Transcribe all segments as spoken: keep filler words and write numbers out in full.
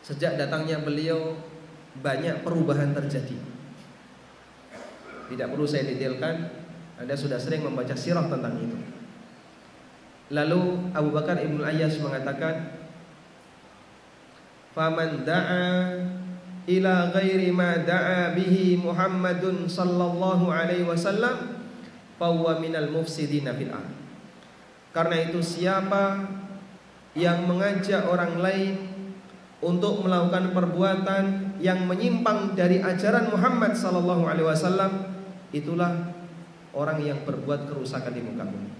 Sejak datangnya beliau banyak perubahan terjadi. Tidak perlu saya detailkan, Anda sudah sering membaca sirah tentang itu. Lalu Abu Bakar Ibnu Ayyash mengatakan, "Faman da'a ila ghairi ma da'a bihi Muhammadun sallallahu alaihi wasallam fahuwa minal mufsidina fil ardh." Karena itu siapa yang mengajak orang lain untuk melakukan perbuatan yang menyimpang dari ajaran Muhammad sallallahu alaihi wasallam, itulah orang yang berbuat kerusakan di muka bumi.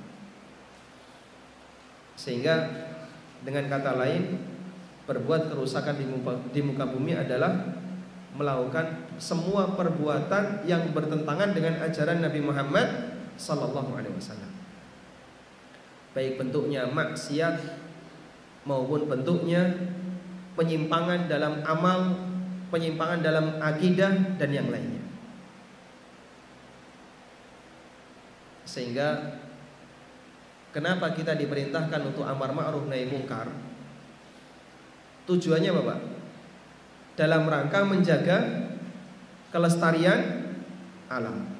Sehingga dengan kata lain, berbuat kerusakan di muka, di muka bumi adalah melakukan semua perbuatan yang bertentangan dengan ajaran Nabi Muhammad sallallahu alaihi wasallam. Baik bentuknya maksiat maupun bentuknya penyimpangan dalam amal, penyimpangan dalam akidah dan yang lainnya. Sehingga kenapa kita diperintahkan untuk amar ma'ruf nahi mungkar? Tujuannya apa, Pak? Dalam rangka menjaga kelestarian alam.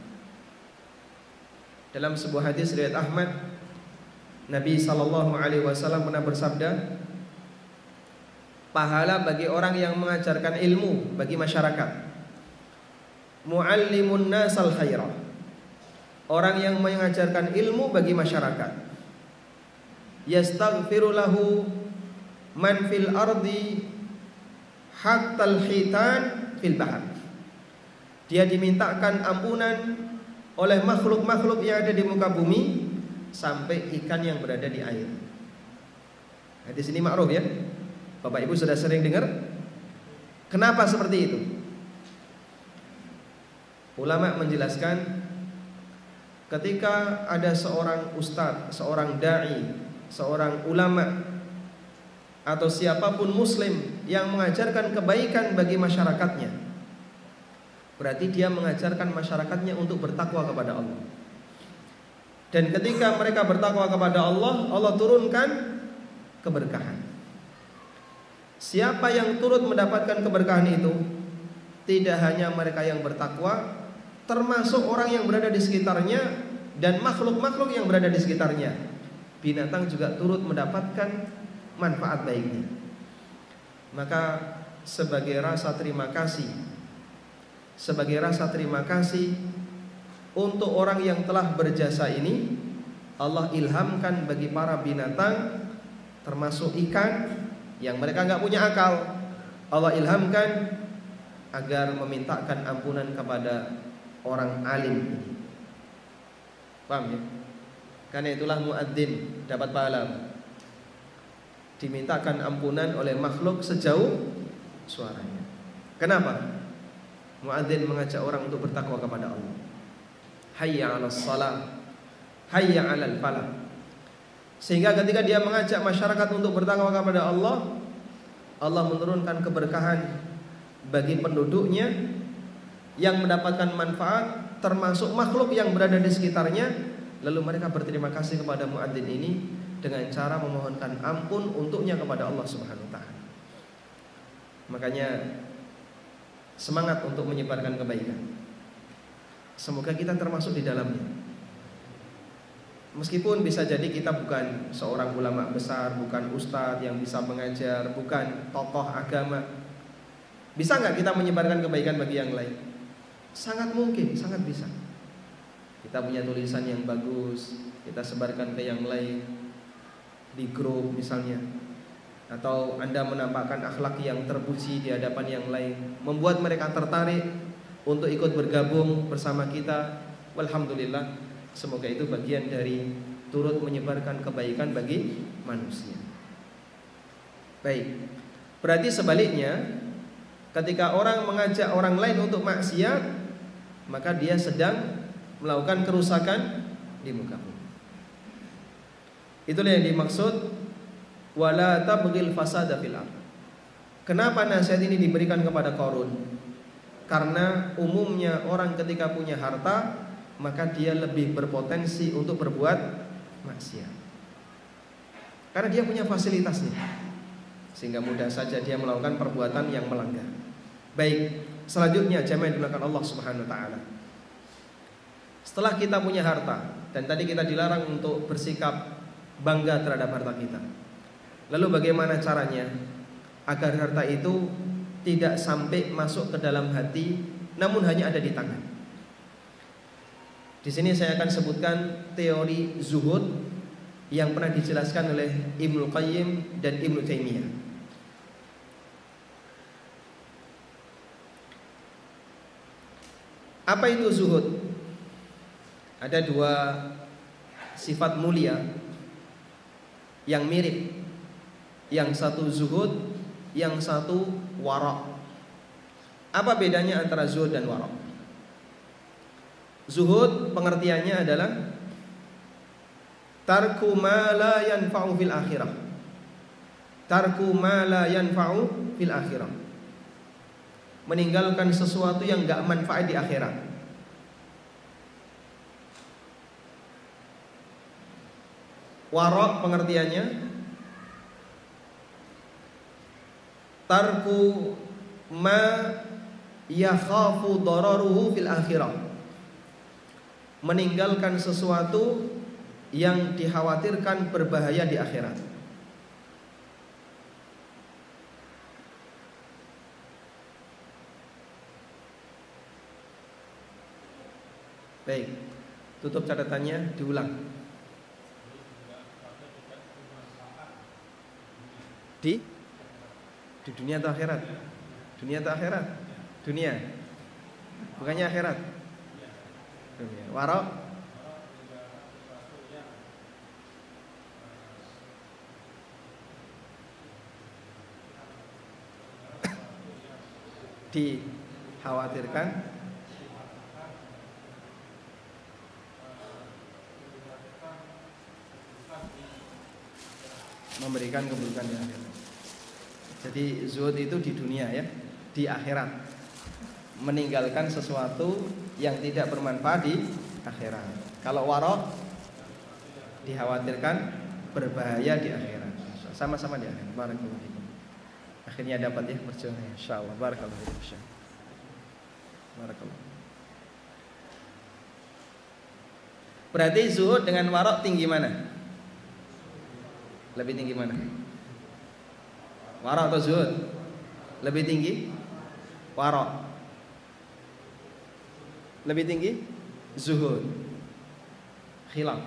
Dalam sebuah hadis riwayat Ahmad, Nabi sallallahu alaihi wasallam pernah bersabda, pahala bagi orang yang mengajarkan ilmu bagi masyarakat. Muallimun nasal khairah. Orang yang mengajarkan ilmu bagi masyarakat. Yastaghfiru lahu man fil ardi hatta al-hitan fil bahr. Dia dimintakan ampunan oleh makhluk-makhluk yang ada di muka bumi sampai ikan yang berada di air. Hadis ini ma'ruf ya. Bapak Ibu sudah sering dengar. Kenapa seperti itu? Ulama menjelaskan, ketika ada seorang ustadz, seorang da'i, seorang ulama atau siapapun muslim yang mengajarkan kebaikan bagi masyarakatnya, berarti dia mengajarkan masyarakatnya untuk bertakwa kepada Allah. Dan ketika mereka bertakwa kepada Allah, Allah turunkan keberkahan. Siapa yang turut mendapatkan keberkahan itu? Tidak hanya mereka yang bertakwa, termasuk orang yang berada di sekitarnya dan makhluk-makhluk yang berada di sekitarnya. Binatang juga turut mendapatkan manfaat baiknya. Maka sebagai rasa terima kasih, sebagai rasa terima kasih untuk orang yang telah berjasa ini, Allah ilhamkan bagi para binatang, termasuk ikan yang mereka nggak punya akal, Allah ilhamkan agar memintakan ampunan kepada orang alim ini. Paham ya? Karena itulah muadzin dapat pahala, dimintakan ampunan oleh makhluk sejauh suaranya. Kenapa? Muadzin mengajak orang untuk bertakwa kepada Allah. Hayya 'alas shalah, hayya 'alal falah. Sehingga ketika dia mengajak masyarakat untuk bertakwa kepada Allah, Allah menurunkan keberkahan bagi penduduknya yang mendapatkan manfaat, termasuk makhluk yang berada di sekitarnya. Lalu mereka berterima kasih kepada muadzin ini dengan cara memohonkan ampun untuknya kepada Allah Subhanahu wa taala. Makanya semangat untuk menyebarkan kebaikan. Semoga kita termasuk di dalamnya. Meskipun bisa jadi kita bukan seorang ulama besar, bukan ustadz yang bisa mengajar, bukan tokoh agama, bisa nggak kita menyebarkan kebaikan bagi yang lain? Sangat mungkin, sangat bisa. Kita punya tulisan yang bagus, kita sebarkan ke yang lain di grup misalnya. Atau Anda menampakkan akhlak yang terpuji di hadapan yang lain, membuat mereka tertarik untuk ikut bergabung bersama kita. Walhamdulillah, semoga itu bagian dari turut menyebarkan kebaikan bagi manusia. Baik, berarti sebaliknya, ketika orang mengajak orang lain untuk maksiat, maka dia sedang melakukan kerusakan di muka bumi. Itulah yang dimaksud wala tabghil fasada fil ardh. Kenapa nasihat ini diberikan kepada Qarun? Karena umumnya orang ketika punya harta, maka dia lebih berpotensi untuk berbuat maksiat. Karena dia punya fasilitasnya. sehingga mudah saja dia melakukan perbuatan yang melanggar. Baik, selanjutnya jamaah yang dimuliakan Allah Subhanahu wa taala. Setelah kita punya harta, dan tadi kita dilarang untuk bersikap bangga terhadap harta kita. Lalu bagaimana caranya agar harta itu tidak sampai masuk ke dalam hati, namun hanya ada di tangan? Di sini saya akan sebutkan teori zuhud yang pernah dijelaskan oleh Ibnu Qayyim dan Ibnu Taimiyah. Apa itu zuhud? Ada dua sifat mulia yang mirip. Yang satu zuhud, yang satu wara'. Apa bedanya antara zuhud dan wara'? Zuhud pengertiannya adalah tarku ma la yanfa'u fil akhirah. Tarku ma la yanfa'u fil akhirah. Meninggalkan sesuatu yang enggak manfaat di akhirat. Wara' pengertiannya tarku ma yakhafu dararuhu fil akhirah. Meninggalkan sesuatu yang dikhawatirkan berbahaya di akhirat. Baik, tutup catatannya, diulang. Di di dunia atau akhirat? Dunia atau akhirat? Dunia. Bukannya akhirat. Dunia. Wara' dikhawatirkan memberikan keburukan di akhirat. Jadi zuhud itu di dunia ya, di akhirat. Meninggalkan sesuatu yang tidak bermanfaat di akhirat. Kalau wara' dikhawatirkan berbahaya di akhirat. Sama-sama di akhirat. Barakallahu fikum. Akhirnya dapat ya perjuangan insyaallah. Barakallahu fikum. Barakallahu. Berarti zuhud dengan wara' tinggi mana? Lebih tinggi mana? Wara' atau zuhud? Lebih tinggi wara'. Lebih tinggi zuhud. Khilaf.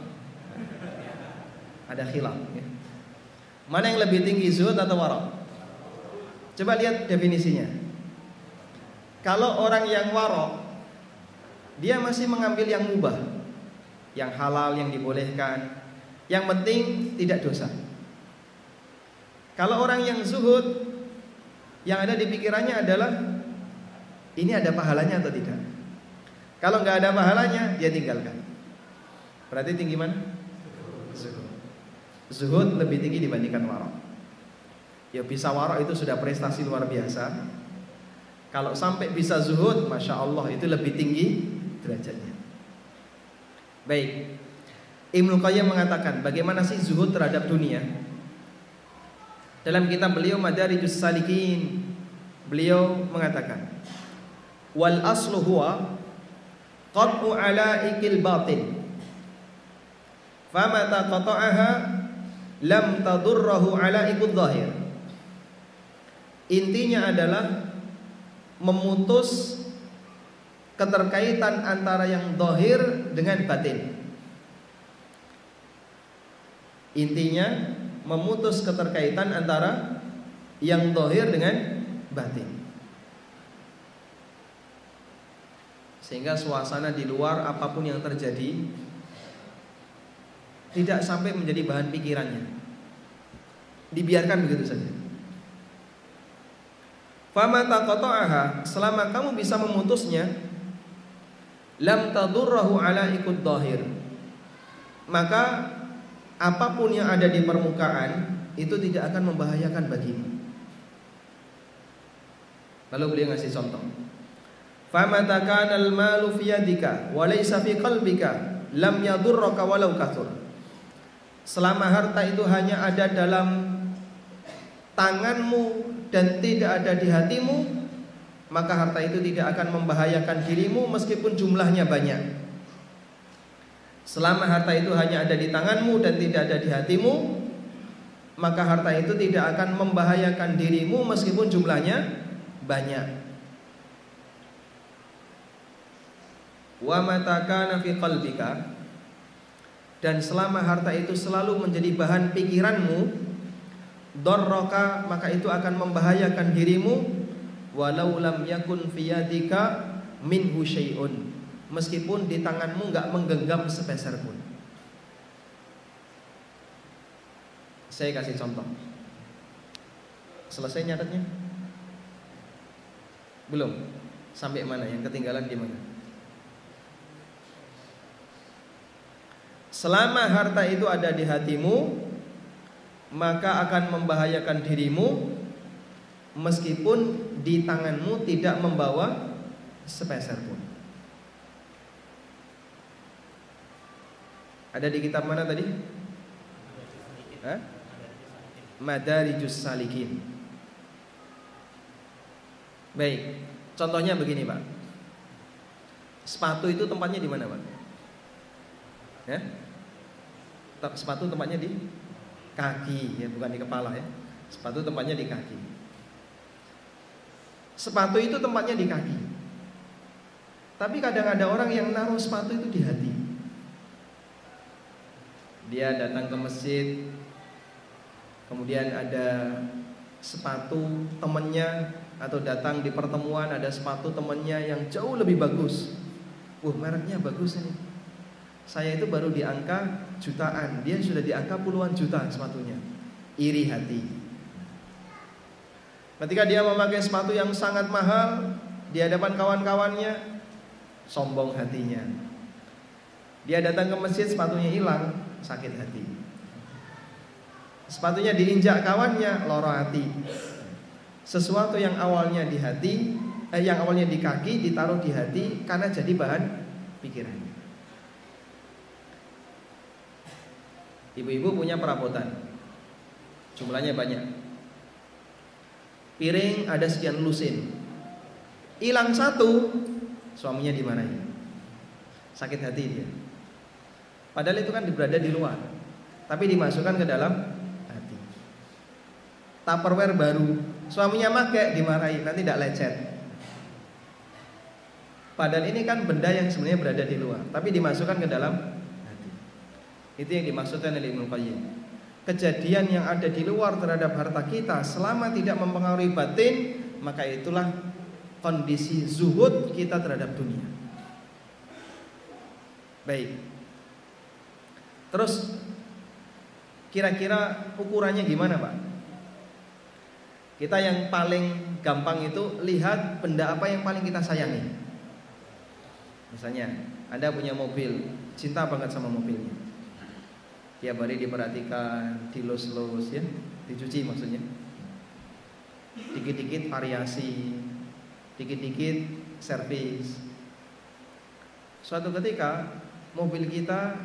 Ada khilaf ya. Mana yang lebih tinggi, zuhud atau wara'? Coba lihat definisinya. Kalau orang yang wara', dia masih mengambil yang mubah, yang halal, yang dibolehkan, yang penting tidak dosa. Kalau orang yang zuhud, yang ada di pikirannya adalah ini ada pahalanya atau tidak. Kalau nggak ada pahalanya, dia tinggalkan. Berarti tinggi mana? Zuhud. Zuhud lebih tinggi dibandingkan wara'. Ya bisa wara' itu sudah prestasi luar biasa. Kalau sampai bisa zuhud, masya Allah itu lebih tinggi derajatnya. Baik, Ibnu Qayyim mengatakan bagaimana sih zuhud terhadap dunia. Dalam kitab beliau Madarijus Salikin, beliau mengatakan wal aslu huwa qat'u alaikil batin famata qata'aha lam tadurrahu alaikud zahir. Intinya adalah memutus keterkaitan antara yang zahir dengan batin. Intinya memutus keterkaitan antara yang zahir dengan batin, sehingga suasana di luar apapun yang terjadi tidak sampai menjadi bahan pikirannya, dibiarkan begitu saja. Fama taqata'aha, selama kamu bisa memutusnya, lam tadurrahu ala ikut zahir, maka apapun yang ada di permukaan itu tidak akan membahayakan bagimu. Lalu beliau ngasih contoh. Famata kana al-malu fi yadika wa laysa fi qalbika lam yadurraka walau kathur. Selama harta itu hanya ada dalam tanganmu dan tidak ada di hatimu, maka harta itu tidak akan membahayakan dirimu meskipun jumlahnya banyak. Selama harta itu hanya ada di tanganmu dan tidak ada di hatimu, maka harta itu tidak akan membahayakan dirimu meskipun jumlahnya banyak. Wa mata kana fi qalbika, dan selama harta itu selalu menjadi bahan pikiranmu, darraka, maka itu akan membahayakan dirimu, walau lam yakun fi yadika minhu syai'un, meskipun di tanganmu enggak menggenggam sepeser pun. Saya kasih contoh. Selesai nyatetnya? Belum? Sampai mana? Yang ketinggalan di mana? Selama harta itu ada di hatimu, maka akan membahayakan dirimu meskipun di tanganmu tidak membawa sepeser pun. Ada di kitab mana tadi? Hah? Madarijus Salikin. Baik, contohnya begini Pak. Sepatu itu tempatnya di mana Pak? Ya? Sepatu tempatnya di kaki, ya, bukan di kepala ya. Sepatu tempatnya di kaki. Sepatu itu tempatnya di kaki. Tapi kadang ada orang yang naruh sepatu itu di hati. Dia datang ke masjid, kemudian ada sepatu temannya, atau datang di pertemuan ada sepatu temannya yang jauh lebih bagus. Wah, mereknya bagus ini. Saya itu baru di angka jutaan, dia sudah di angka puluhan juta sepatunya. Iri hati. Ketika dia memakai sepatu yang sangat mahal di hadapan kawan-kawannya, sombong hatinya. Dia datang ke masjid, sepatunya hilang, sakit hati. Sepatunya diinjak kawannya, loro hati. Sesuatu yang awalnya di hati, eh, yang awalnya di kaki ditaruh di hati karena jadi bahan pikiran. Ibu-ibu punya perabotan, jumlahnya banyak. Piring ada sekian lusin, hilang satu, suaminya dimarahi, sakit hati dia. Padahal itu kan berada di luar, tapi dimasukkan ke dalam hati. Tupperware baru, suaminya pakai, dimarahi, nanti tidak lecet. Padahal ini kan benda yang sebenarnya berada di luar, tapi dimasukkan ke dalam hati. Itu yang dimaksudkan oleh Ibnu Qayyim. Kejadian yang ada di luar terhadap harta kita selama tidak mempengaruhi batin, maka itulah kondisi zuhud kita terhadap dunia. Baik. Terus kira-kira ukurannya gimana Pak? Kita yang paling gampang itu lihat benda apa yang paling kita sayangi. Misalnya Anda punya mobil, cinta banget sama mobilnya. Tiap hari diperhatikan, dilus-lus ya, dicuci maksudnya. Dikit-dikit variasi, dikit-dikit servis. Suatu ketika mobil kita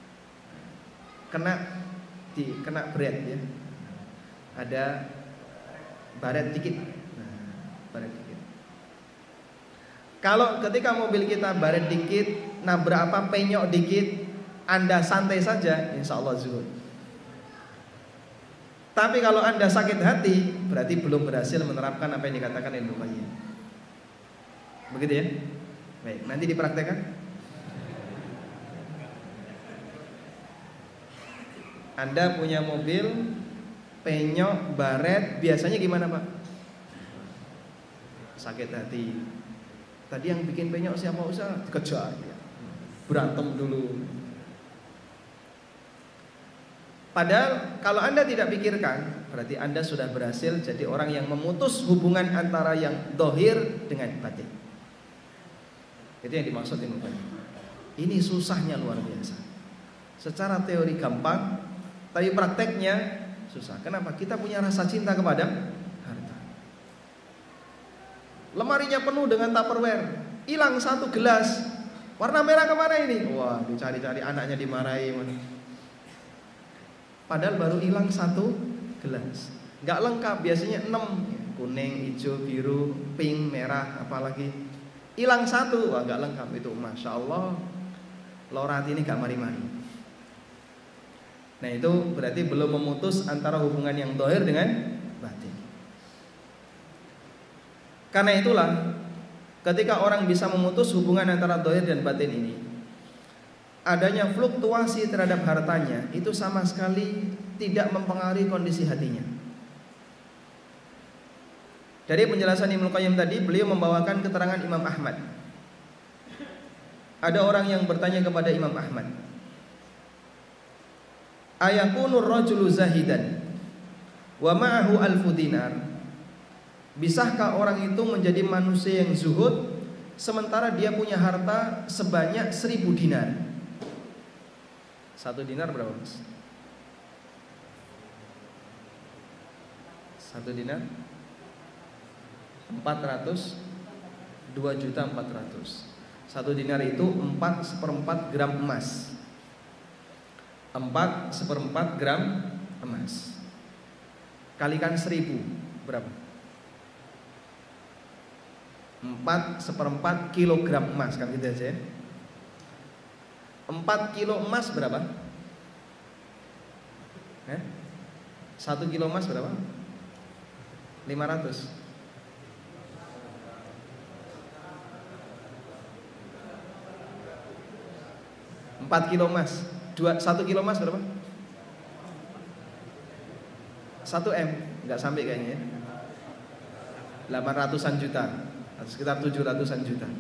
kena di kena baret ya. Ada baret dikit. Nah, baret dikit. Kalau ketika mobil kita baret dikit, nabrak apa penyok dikit, Anda santai saja, insya Allah zuhud. Tapi kalau Anda sakit hati, berarti belum berhasil menerapkan apa yang dikatakan Ibnu Qayyim. Begitu ya? Baik, nanti dipraktekkan. Anda punya mobil, penyok, baret, biasanya gimana Pak? Sakit hati. Tadi yang bikin penyok siapa usah? Kejar ya. Berantem dulu. Padahal kalau Anda tidak pikirkan, berarti Anda sudah berhasil jadi orang yang memutus hubungan antara yang dohir dengan batin. Itu yang dimaksud Ibnu Qayyim. Ini susahnya luar biasa. Secara teori gampang, tapi prakteknya susah. Kenapa? Kita punya rasa cinta kepada harta. Lemarinya penuh dengan Tupperware, hilang satu gelas, warna merah kemana ini? Wah, dicari-cari, anaknya dimarahi. Padahal baru hilang satu gelas. nggak lengkap, biasanya enam, kuning, hijau, biru, pink, merah, apalagi hilang satu, wah nggak lengkap itu, masya Allah, lorati ini gak mari-mari. Nah itu berarti belum memutus antara hubungan yang zahir dengan batin. Karena itulah ketika orang bisa memutus hubungan antara zahir dan batin ini, adanya fluktuasi terhadap hartanya itu sama sekali tidak mempengaruhi kondisi hatinya. Dari penjelasan Ibnu Qayyim tadi, beliau membawakan keterangan Imam Ahmad. Ada orang yang bertanya kepada Imam Ahmad, ayakunur rajulu zahidan wa ma'ahu alfu dinar. Bisakah orang itu menjadi manusia yang zuhud sementara dia punya harta sebanyak seribu dinar? Satu dinar berapa, Mas? Satu dinar empat ratus, dua juta empat ratus. Satu dinar itu empat seperempat gram emas. Empat seperempat gram emas kalikan seribu berapa? Empat seperempat kilogram emas, kan gitu aja ya. Empat kilo emas berapa? Eh? Satu kilo emas berapa? Lima ratus. Empat kilo emas, dua, satu kilo emas berapa? Satu M, nggak sampai kayaknya ya. Delapan ratusan juta, atau sekitar tujuh ratusan juta.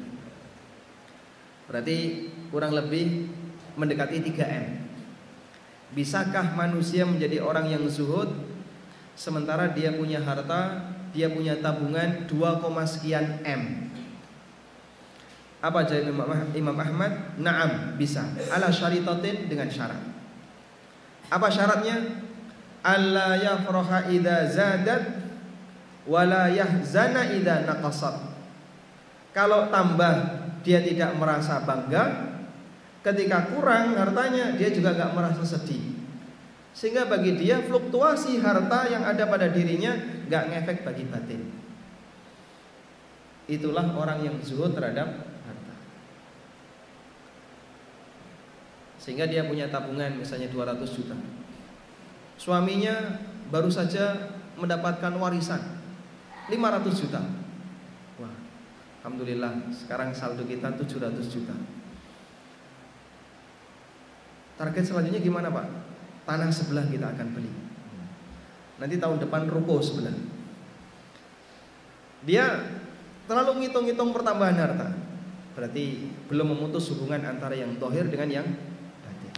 Berarti kurang lebih mendekati tiga M. Bisakah manusia menjadi orang yang zuhud sementara dia punya harta, dia punya tabungan dua, sekian M? Apa jawab Imam Ahmad? Naam, bisa. Ala syaritatin, dengan syarat. Apa syaratnya? Alla yafraha idza zadat wala yahzana idza naqasat. Kalau tambah dia tidak merasa bangga, ketika kurang hartanya dia juga enggak merasa sedih. Sehingga bagi dia fluktuasi harta yang ada pada dirinya enggak ngefek bagi batin. Itulah orang yang zuhud terhadap harta. Sehingga dia punya tabungan misalnya dua ratus juta. Suaminya baru saja mendapatkan warisan lima ratus juta. Wah, alhamdulillah sekarang saldo kita tujuh ratus juta. Target selanjutnya gimana, Pak? Tanah sebelah kita akan beli. Nanti tahun depan ruko sebelah. Dia terlalu ngitung-ngitung pertambahan harta. Berarti belum memutus hubungan antara yang zahir dengan yang batin.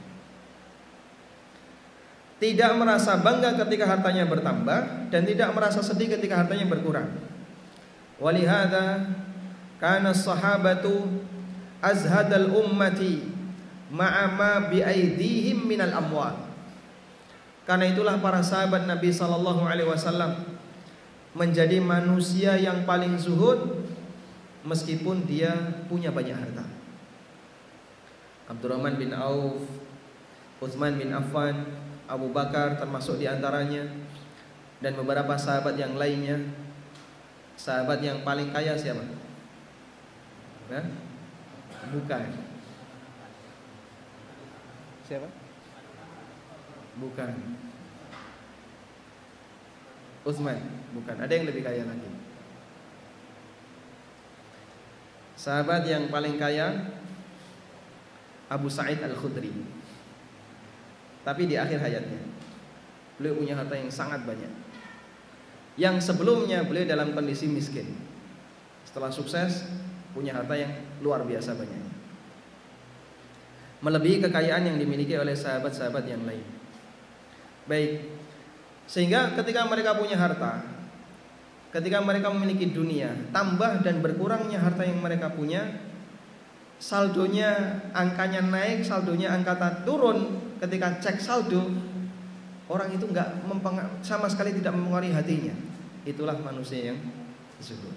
Tidak merasa bangga ketika hartanya bertambah dan tidak merasa sedih ketika hartanya berkurang. Walihada kana sahabatu azhadal ummati ma'a ma biaidihim minal amwal. Karena itulah para sahabat Nabi sallallahu alaihi wasallam menjadi manusia yang paling zuhud meskipun dia punya banyak harta. Abdurrahman bin Auf, Utsman bin Affan, Abu Bakar termasuk diantaranya, dan beberapa sahabat yang lainnya. Sahabat yang paling kaya siapa? Nah, bukan. Siapa? Bukan. Utsman, bukan. Ada yang lebih kaya lagi. Sahabat yang paling kaya Abu Sa'id Al-Khudri. Tapi di akhir hayatnya beliau punya harta yang sangat banyak. Yang sebelumnya beliau dalam kondisi miskin. Setelah sukses punya harta yang luar biasa banyaknya, melebihi kekayaan yang dimiliki oleh sahabat-sahabat yang lain. Baik, sehingga ketika mereka punya harta, ketika mereka memiliki dunia, tambah dan berkurangnya harta yang mereka punya, saldonya angkanya naik, saldonya angka turun. Ketika cek saldo, orang itu nggak sama sekali tidak mempengaruhi hatinya. Itulah manusia yang zuhud.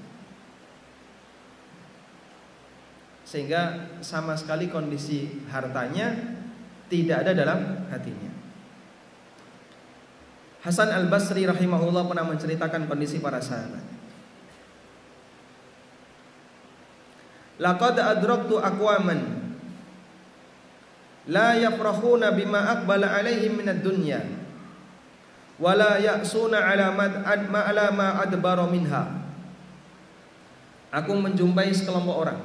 Sehingga sama sekali kondisi hartanya tidak ada dalam hatinya. Hasan Al-Basri rahimahullah pernah menceritakan kondisi para sahabat. Laqad adraktu aqwaman la yafrahuna bima aqbala alaihim minad dunya wa la ya'suna ala ma ala ma adbara minha. Aku menjumpai sekelompok orang.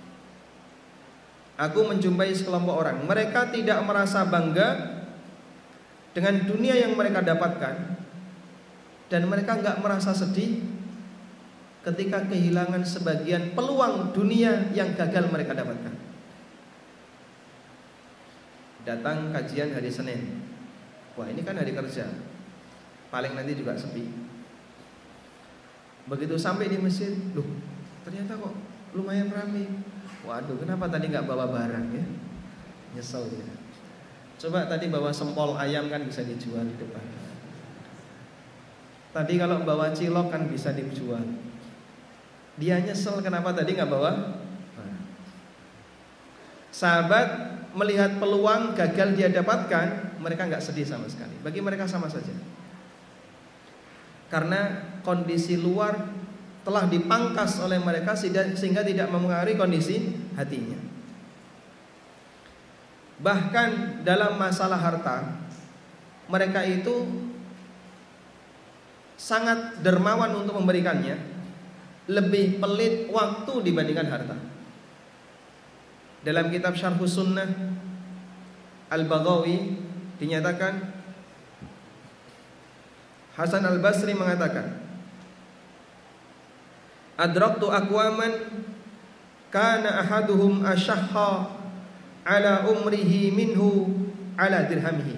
Aku menjumpai sekelompok orang. Mereka tidak merasa bangga dengan dunia yang mereka dapatkan, dan mereka enggak merasa sedih ketika kehilangan sebagian peluang dunia yang gagal mereka dapatkan. Datang kajian hari Senin. Wah, ini kan hari kerja, paling nanti juga sepi. Begitu sampai di masjid, loh, ternyata kok lumayan ramai. Waduh, kenapa tadi nggak bawa barang ya? Nyesel ya. Coba tadi bawa sempol ayam kan bisa dijual di depan. Tadi kalau bawa cilok kan bisa dijual. Dia nyesel kenapa tadi nggak bawa. Sahabat melihat peluang gagal dia dapatkan, mereka nggak sedih sama sekali. Bagi mereka sama saja. Karena kondisi luar telah dipangkas oleh mereka sehingga tidak mempengaruhi kondisi hatinya. Bahkan dalam masalah harta, mereka itu sangat dermawan untuk memberikannya, lebih pelit waktu dibandingkan harta. Dalam kitab Syarhus Sunnah Al-Baghawi dinyatakan, Hasan Al-Basri mengatakan, adraktu aqwaman kana ahaduhum ashahha ala umrihi minhu ala dirhamihi.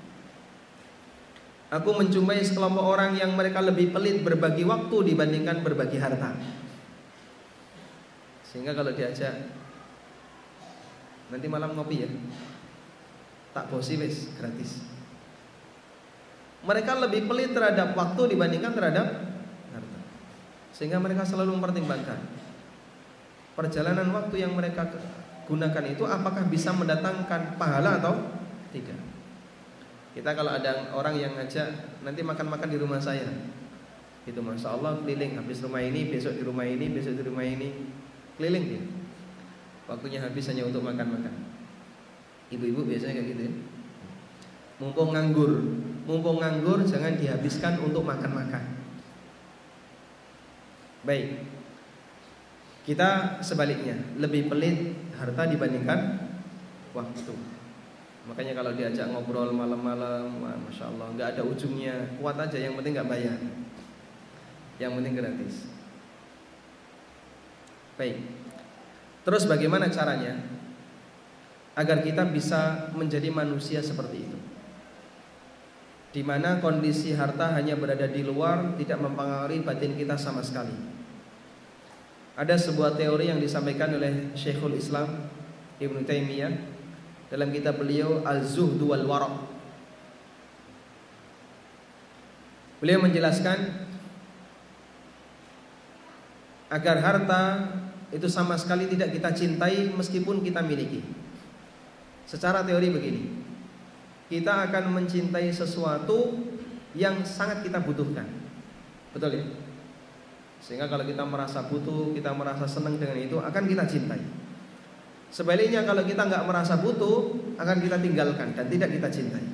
Aku menjumpai sekelompok orang yang mereka lebih pelit berbagi waktu dibandingkan berbagi harta. Sehingga kalau diajak nanti malam ngopi ya, tak bosi wis gratis. Mereka lebih pelit terhadap waktu dibandingkan terhadap harta. Sehingga mereka selalu mempertimbangkan perjalanan waktu yang mereka gunakan itu apakah bisa mendatangkan pahala atau tidak. Kita kalau ada orang yang ngajak nanti makan-makan di rumah saya, itu masya Allah keliling, habis rumah ini, besok di rumah ini, besok di rumah ini, keliling dia. Waktunya habis hanya untuk makan-makan. Ibu-ibu biasanya kayak gitu ya. Mumpung nganggur, mumpung nganggur jangan dihabiskan untuk makan-makan. Baik. Kita sebaliknya, lebih pelit harta dibandingkan waktu. Makanya kalau diajak ngobrol malam-malam, masya Allah, nggak ada ujungnya, kuat aja, yang penting nggak bayar, yang penting gratis. Baik. Terus bagaimana caranya agar kita bisa menjadi manusia seperti itu, di mana kondisi harta hanya berada di luar, tidak mempengaruhi batin kita sama sekali. Ada sebuah teori yang disampaikan oleh Syekhul Islam Ibnu Taimiyah dalam kitab beliau Al-Zuhd wal Wara'. Beliau menjelaskan agar harta itu sama sekali tidak kita cintai meskipun kita miliki. Secara teori begini, kita akan mencintai sesuatu yang sangat kita butuhkan. Betul ya? Sehingga kalau kita merasa butuh, kita merasa senang dengan itu, akan kita cintai. Sebaliknya kalau kita nggak merasa butuh, akan kita tinggalkan dan tidak kita cintai.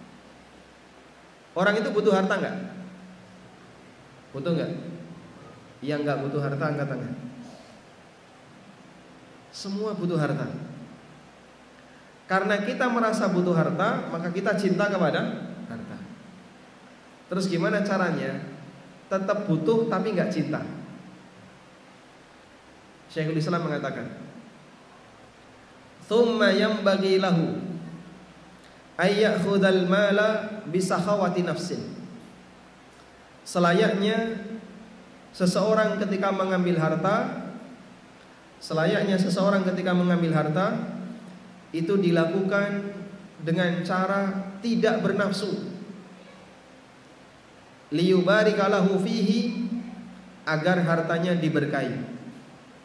Orang itu butuh harta nggak? Butuh nggak? Yang nggak butuh harta angkat tangan. Semua butuh harta. Karena kita merasa butuh harta, maka kita cinta kepada harta. Terus gimana caranya? Tetap butuh tapi nggak cinta. Syekhul Islam mengatakan, "Tsumma yanbaghi lahu ay ya'khudhal mala bi sakhawati nafsin." Selayaknya seseorang ketika mengambil harta, selayaknya seseorang ketika mengambil harta itu dilakukan dengan cara tidak bernafsu. Liyubarika lahu fihi, agar hartanya diberkahi.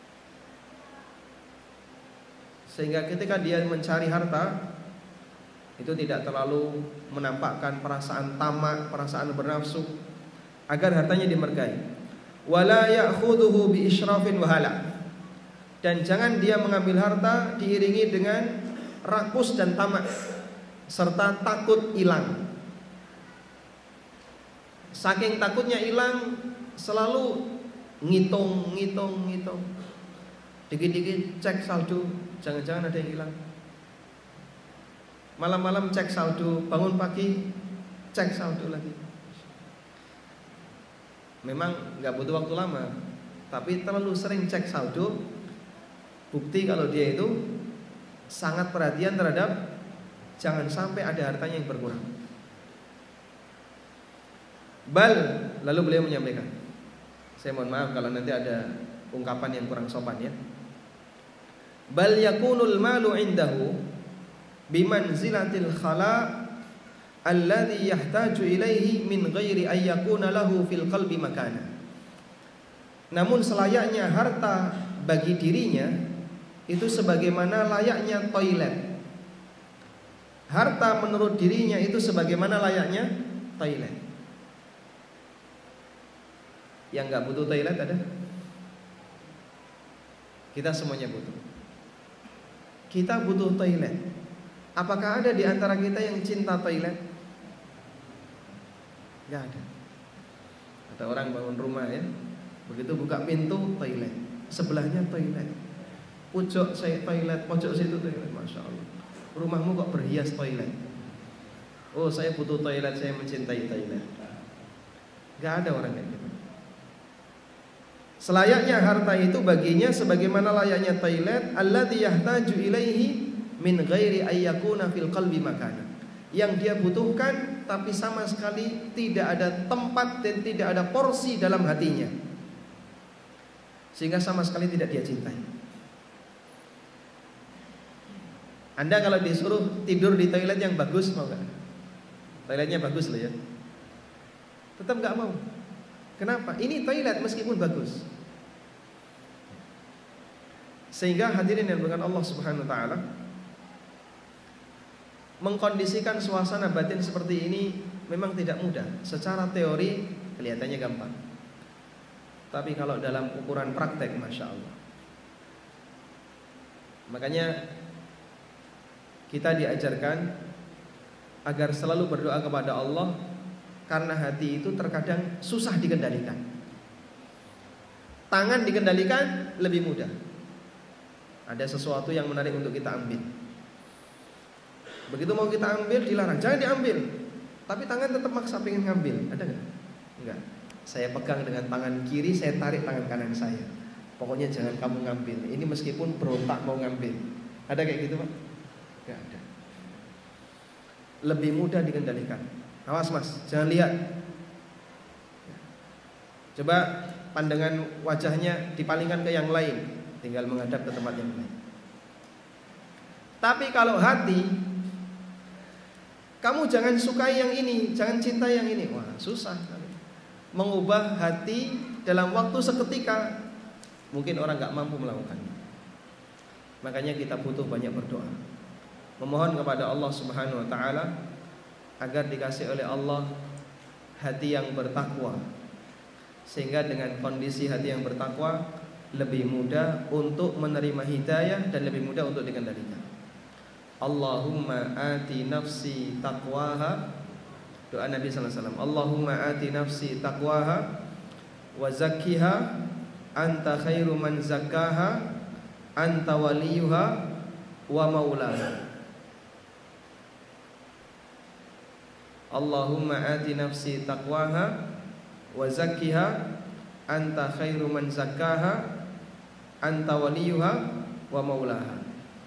Sehingga ketika dia mencari harta, itu tidak terlalu menampakkan perasaan tamak, perasaan bernafsu, agar hartanya dimargai. Wala ya'khudhuhu bi israfin wa hala. Dan jangan dia mengambil harta diiringi dengan rakus dan tamak serta takut hilang. Saking takutnya hilang, selalu ngitung, ngitung, ngitung. Dikit-dikit cek saldo, jangan-jangan ada yang hilang. Malam-malam cek saldo, bangun pagi cek saldo lagi. Memang nggak butuh waktu lama, tapi terlalu sering cek saldo, bukti kalau dia itu sangat perhatian terhadap jangan sampai ada hartanya yang berkurang. Bal, lalu beliau menyampaikan, saya mohon maaf kalau nanti ada ungkapan yang kurang sopan ya. Bal yakunul malu indahu bimanzilatil khala alladhi yahtaju ilaihi min ghairi an yakuna lahu fil qalbi makana. Namun selayaknya harta bagi dirinya itu sebagaimana layaknya toilet. Harta menurut dirinya itu sebagaimana layaknya toilet. Yang enggak butuh toilet ada? Kita semuanya butuh. Kita butuh toilet. Apakah ada di antara kita yang cinta toilet? Gak ada. Ada orang bangun rumah ya, begitu buka pintu toilet, sebelahnya toilet, pojok saya toilet, pojok situ toilet. Masya Allah, rumahmu kok berhias toilet? Oh, saya butuh toilet, saya mencintai toilet. Gak ada orang kayak gitu. Selayaknya harta itu baginya sebagaimana layaknya toilet, alladzi yahtaju ilaihi min ghairi ayyakuna fil qalbi makana. Yang dia butuhkan tapi sama sekali tidak ada tempat dan tidak ada porsi dalam hatinya, sehingga sama sekali tidak dia cintai. Anda kalau disuruh tidur di toilet yang bagus, mau gak? Toiletnya bagus loh ya, tetap gak mau. Kenapa? Ini toilet meskipun bagus. Sehingga hadirin yang dengan Allah Subhanahu wa taala, mengkondisikan suasana batin seperti ini memang tidak mudah. Secara teori kelihatannya gampang, tapi kalau dalam ukuran praktek, Masya Allah. Makanya kita diajarkan agar selalu berdoa kepada Allah, karena hati itu terkadang susah dikendalikan. Tangan dikendalikan lebih mudah. Ada sesuatu yang menarik untuk kita ambil, begitu mau kita ambil dilarang, jangan diambil. Tapi tangan tetap maksa pengen ngambil. Ada nggak? Enggak. Saya pegang dengan tangan kiri, saya tarik tangan kanan saya. Pokoknya jangan kamu ngambil. Ini meskipun berontak mau ngambil. Ada kayak gitu Pak? Nggak ada. Lebih mudah dikendalikan. Awas Mas, jangan lihat. Coba pandangan wajahnya dipalingkan ke yang lain, tinggal menghadap ke tempat yang lain. Tapi kalau hati, kamu jangan sukai yang ini, jangan cintai yang ini. Wah, susah. Mengubah hati dalam waktu seketika, mungkin orang gak mampu melakukannya. Makanya kita butuh banyak berdoa, memohon kepada Allah Subhanahu wa taala agar dikasih oleh Allah hati yang bertakwa, sehingga dengan kondisi hati yang bertakwa lebih mudah untuk menerima hidayah dan lebih mudah untuk dikendalikan. Allahumma ati nafsi taqwaha. Doa Nabi sallallahu alaihi wasallam, Allahumma ati nafsi taqwaha wa zakkiha anta khairu man zakkaha anta waliyuha wa maulaha. Allahumma ati nafsi taqwaha wa zakkiha anta khairu man zakkaha anta waliyuha wa maulaha.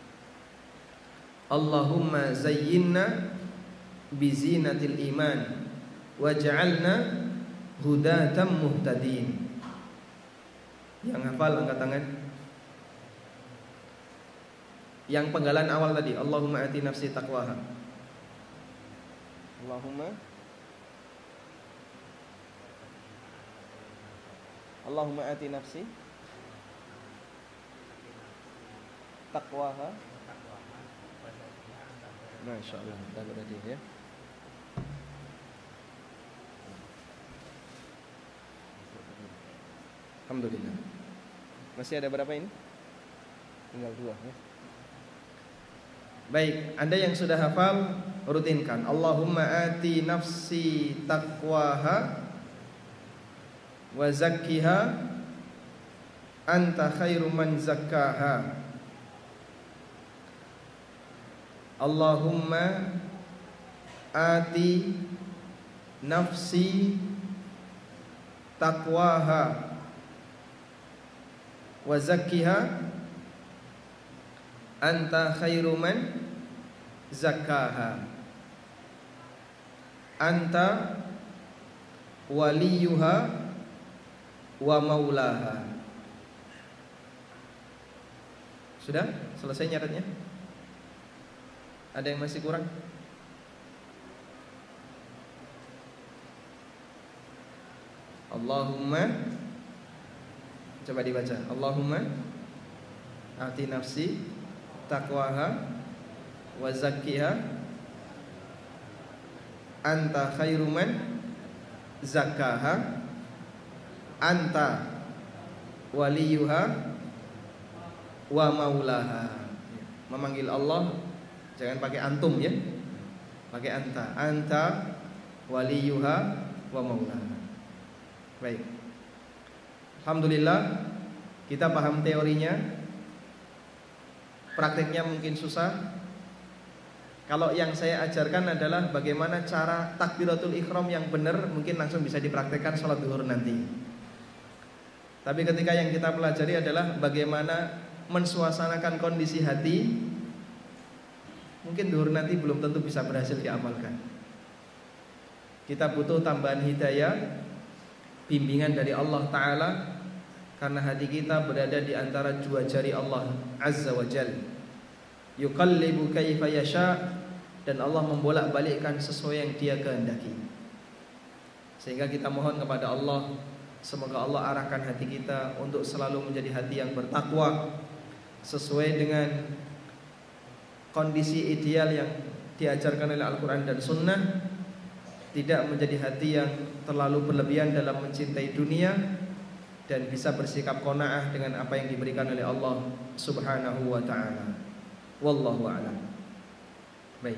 Allahumma zayyinna bizinatil iman waj'alna hudatan muhtadin. Yang hafal angkat tangan. Yang penggalan awal tadi, Allahumma ati nafsi taqwaha. Allahumma Allahumma ati nafsi taqwaha Masya Allah, dah berarti ya. Alhamdulillah. Masih ada berapa ini? Tinggal dua ya. Baik, Anda yang sudah hafal, rutinkan. Allahumma ati nafsi taqwaha wa zakkiha anta khairu man zakkaha. Allahumma ati nafsi taqwaha wa zakkiha anta khairu man zakkaha. Anta waliyuha wa maulaha. Sudah? Selesai nyatetnya? Ada yang masih kurang? Allahumma, coba dibaca. Allahumma ati nafsi taqwaha wa zakkiha anta khairu man zakkaha anta waliyuha wa maulaha. Memanggil Allah jangan pakai antum ya, pakai anta. Anta waliyuha wa maulaha. Baik. Alhamdulillah kita paham teorinya. Prakteknya mungkin susah. Kalau yang saya ajarkan adalah bagaimana cara takbiratul ihram yang benar, mungkin langsung bisa dipraktekkan sholat zuhur nanti. Tapi ketika yang kita pelajari adalah bagaimana mensuasanakan kondisi hati, mungkin zuhur nanti belum tentu bisa berhasil diamalkan. Kita butuh tambahan hidayah, bimbingan dari Allah Ta'ala, karena hati kita berada di antara dua jari Allah Azza wa Jalla. Yuqallibu kaifa yasha, dan Allah membolak-balikkan sesuai yang Dia kehendaki. Sehingga kita mohon kepada Allah, semoga Allah arahkan hati kita untuk selalu menjadi hati yang bertakwa, sesuai dengan kondisi ideal yang diajarkan oleh Al-Quran dan Sunnah. Tidak menjadi hati yang terlalu berlebihan dalam mencintai dunia, dan bisa bersikap qanaah dengan apa yang diberikan oleh Allah Subhanahu wa ta'ala. Wallahu a'lam. Baik.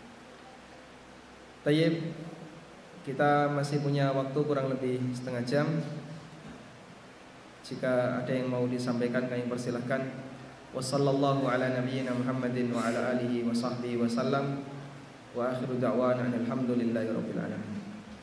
Tayyib, kita masih punya waktu kurang lebih setengah jam. Jika ada yang mau disampaikan kami persilahkan. Wassallallahu ala nabiyyina Muhammadin wa ala alihi wa sahbihi wa sallam. Wa akhiru da'wana alhamdulillahi rabbil alamin.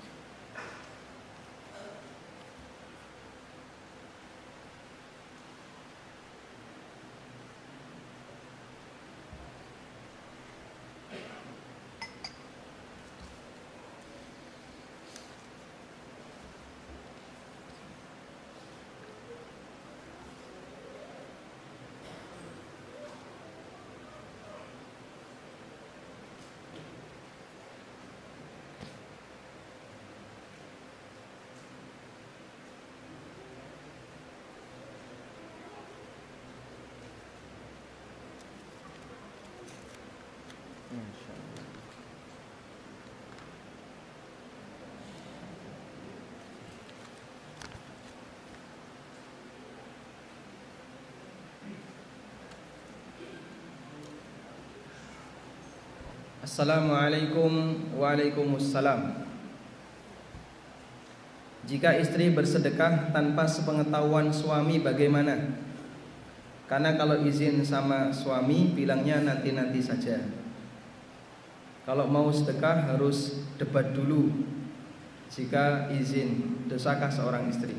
Assalamualaikum. Waalaikumsalam. Jika istri bersedekah tanpa sepengetahuan suami bagaimana? Karena kalau izin sama suami bilangnya nanti-nanti saja. Kalau mau sedekah harus debat dulu. Jika izin, dosakah seorang istri?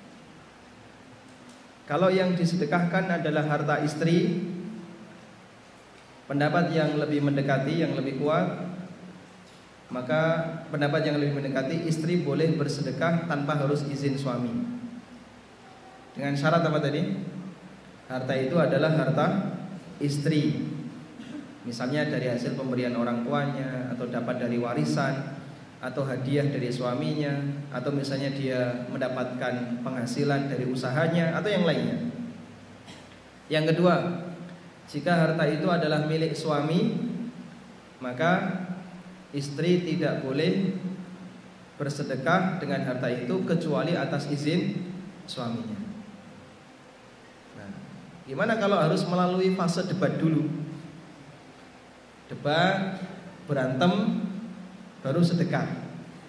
Kalau yang disedekahkan adalah harta istri, pendapat yang lebih mendekati, yang lebih kuat, maka pendapat yang lebih mendekati, istri boleh bersedekah tanpa harus izin suami. Dengan syarat apa tadi? Harta itu adalah harta istri. Misalnya dari hasil pemberian orang tuanya, atau dapat dari warisan, atau hadiah dari suaminya, atau misalnya dia mendapatkan penghasilan dari usahanya, atau yang lainnya. Yang kedua, jika harta itu adalah milik suami, maka istri tidak boleh bersedekah dengan harta itu kecuali atas izin suaminya. Nah, gimana kalau harus melalui fase debat dulu? Debat, berantem, baru sedekah.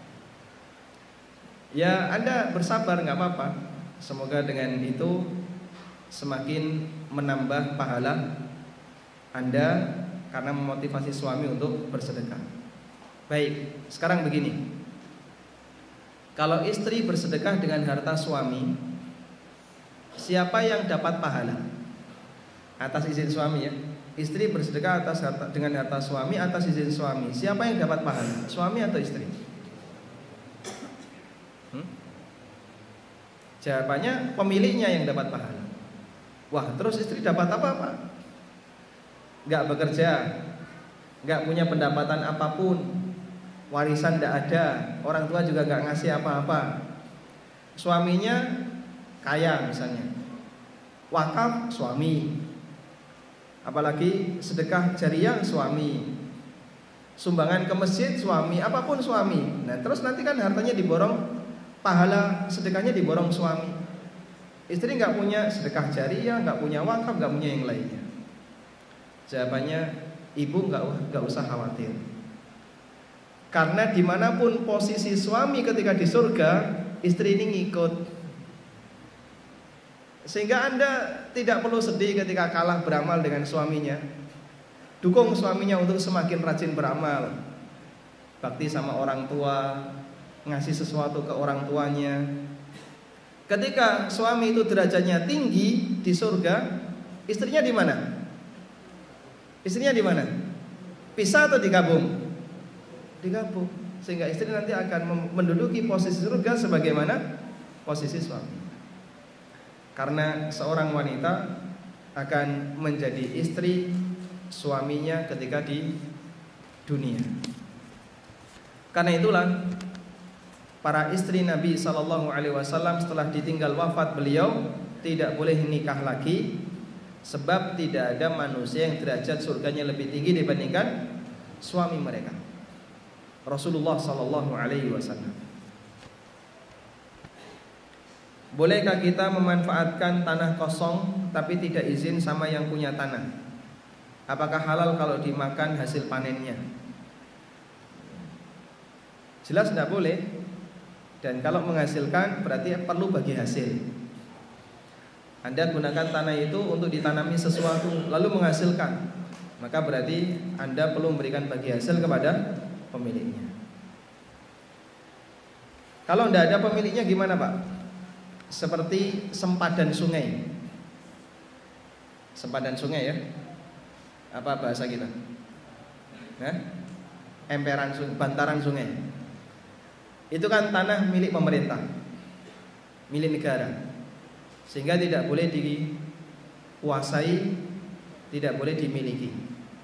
Ya Anda bersabar, nggak apa-apa. Semoga dengan itu semakin menambah pahala Anda karena memotivasi suami untuk bersedekah. Baik, sekarang begini. Kalau istri bersedekah dengan harta suami, siapa yang dapat pahala? Atas izin suami ya. Istri bersedekah atas harta, dengan harta suami atas izin suami. Siapa yang dapat pahala? Suami atau istri? Hmm? Jawabannya pemiliknya yang dapat pahala. Wah, terus istri dapat apa-apa? Gak bekerja, gak punya pendapatan apapun, warisan tidak ada, orang tua juga gak ngasih apa-apa. Suaminya kaya misalnya, wakaf suami, apalagi sedekah jariah suami, sumbangan ke masjid suami, apapun suami. Nah terus nanti kan hartanya diborong, pahala sedekahnya diborong suami. Istri gak punya sedekah jariah, gak punya wakaf, gak punya yang lainnya. Jawabannya ibu gak, gak usah khawatir. Karena dimanapun posisi suami ketika di surga, istri ini ngikut. Sehingga Anda tidak perlu sedih ketika kalah beramal dengan suaminya. Dukung suaminya untuk semakin rajin beramal, bakti sama orang tua, ngasih sesuatu ke orang tuanya. Ketika suami itu derajatnya tinggi di surga, istrinya di mana? Istrinya di mana? Pisah atau digabung? Digabung, sehingga istri nanti akan menduduki posisi surga sebagaimana posisi suami. Karena seorang wanita akan menjadi istri suaminya ketika di dunia. Karena itulah para istri Nabi shallallahu alaihi wasallam setelah ditinggal wafat beliau tidak boleh nikah lagi, sebab tidak ada manusia yang derajat surganya lebih tinggi dibandingkan suami mereka. Rasulullah sallallahu alaihi wasallam. Bolehkah kita memanfaatkan tanah kosong tapi tidak izin sama yang punya tanah? Apakah halal kalau dimakan hasil panennya? Jelas tidak boleh. Dan kalau menghasilkan berarti perlu bagi hasil. Anda gunakan tanah itu untuk ditanami sesuatu lalu menghasilkan, maka berarti Anda perlu memberikan bagi hasil kepada pemiliknya. Kalau tidak ada pemiliknya gimana Pak? Seperti sempadan sungai. Sempadan sungai ya. Apa bahasa kita? Hah? Emperan sungai, bantaran sungai. Itu kan tanah milik pemerintah, milik negara, sehingga tidak boleh dikuasai, tidak boleh dimiliki.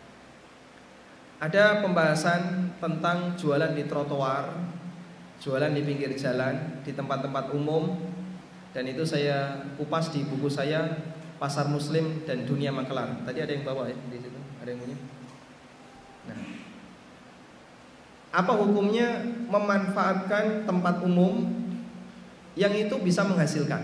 Ada pembahasan tentang jualan di trotoar, jualan di pinggir jalan, di tempat-tempat umum, dan itu saya kupas di buku saya Pasar Muslim dan Dunia Makelar. Tadi ada yang bawa ya di situ, ada yang punya. Nah, apa hukumnya memanfaatkan tempat umum yang itu bisa menghasilkan?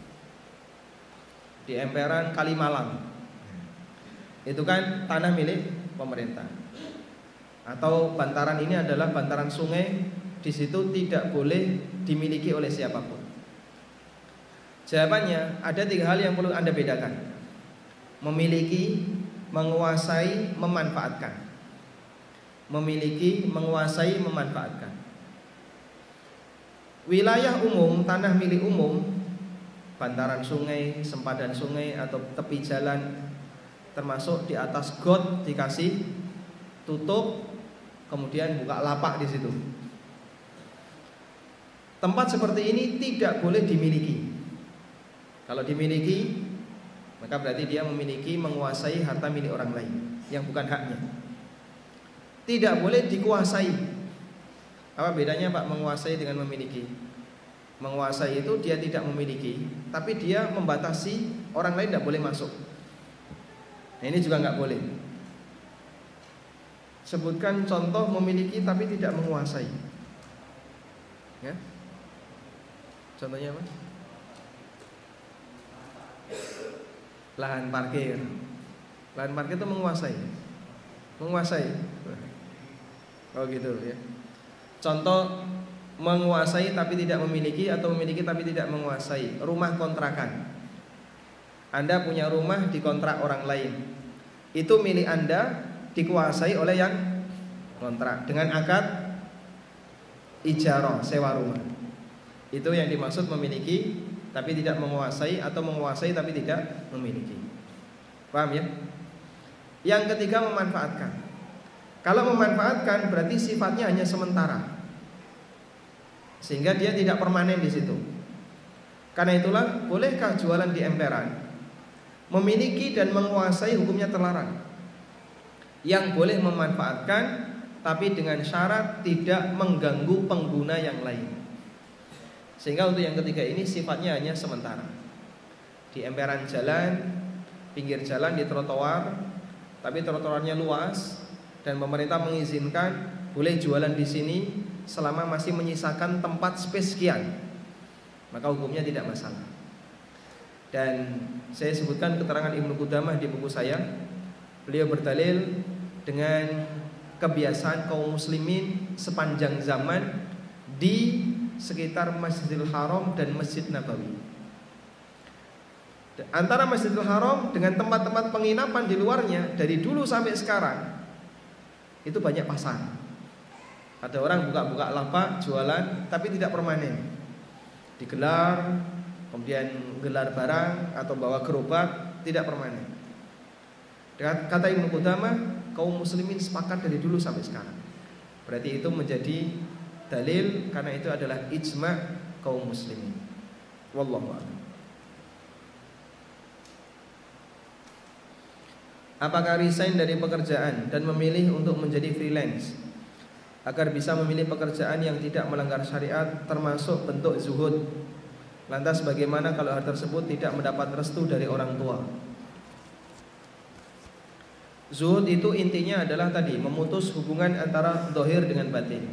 Di emperan Kalimalang, itu kan tanah milik pemerintah. Atau bantaran ini adalah bantaran sungai, di situ tidak boleh dimiliki oleh siapapun. Jawabannya ada tiga hal yang perlu Anda bedakan: memiliki, menguasai, memanfaatkan. Memiliki, menguasai, memanfaatkan. Wilayah umum, tanah milik umum, bantaran sungai, sempadan sungai atau tepi jalan, termasuk di atas got dikasih tutup, kemudian buka lapak di situ. Tempat seperti ini tidak boleh dimiliki. Kalau dimiliki, maka berarti dia memiliki, menguasai harta milik orang lain yang bukan haknya. Tidak boleh dikuasai. Apa bedanya Pak menguasai dengan memiliki? Menguasai itu dia tidak memiliki, tapi dia membatasi orang lain tidak boleh masuk. Nah, ini juga nggak boleh. Sebutkan contoh memiliki tapi tidak menguasai. Ya. Contohnya apa? Lahan parkir. Lahan parkir itu menguasai. Menguasai. Oh gitu ya. Contoh menguasai tapi tidak memiliki, atau memiliki tapi tidak menguasai. Rumah kontrakan. Anda punya rumah dikontrak orang lain. Itu milik Anda, dikuasai oleh yang kontrak dengan akad ijarah, sewa rumah. Itu yang dimaksud memiliki tapi tidak menguasai, atau menguasai tapi tidak memiliki. Paham ya? Yang ketiga, memanfaatkan. Kalau memanfaatkan berarti sifatnya hanya sementara, sehingga dia tidak permanen di situ. Karena itulah, bolehkah jualan di emperan? Memiliki dan menguasai hukumnya terlarang. Yang boleh memanfaatkan, tapi dengan syarat tidak mengganggu pengguna yang lain. Sehingga untuk yang ketiga ini sifatnya hanya sementara. Di emperan jalan, pinggir jalan, di trotoar, tapi trotoarnya luas dan pemerintah mengizinkan boleh jualan di sini selama masih menyisakan tempat space sekian, maka hukumnya tidak masalah. Dan saya sebutkan keterangan Ibnu Qudamah di buku saya. Beliau berdalil dengan kebiasaan kaum muslimin sepanjang zaman di sekitar Masjidil Haram dan Masjid Nabawi. Antara Masjidil Haram dengan tempat-tempat penginapan di luarnya, dari dulu sampai sekarang itu banyak pasar. Ada orang buka-buka lapak jualan tapi tidak permanen. Digelar, kemudian gelar barang atau bawa gerobak, tidak permanen. Kata Ibnu Qudamah, kaum muslimin sepakat dari dulu sampai sekarang. Berarti itu menjadi dalil, karena itu adalah ijma' kaum muslimin. Wallahu a'lam. Apakah resign dari pekerjaan dan memilih untuk menjadi freelance agar bisa memilih pekerjaan yang tidak melanggar syariat termasuk bentuk zuhud? Lantas bagaimana kalau hal tersebut tidak mendapat restu dari orang tua? Zuhud itu intinya adalah tadi, memutus hubungan antara zahir dengan batin.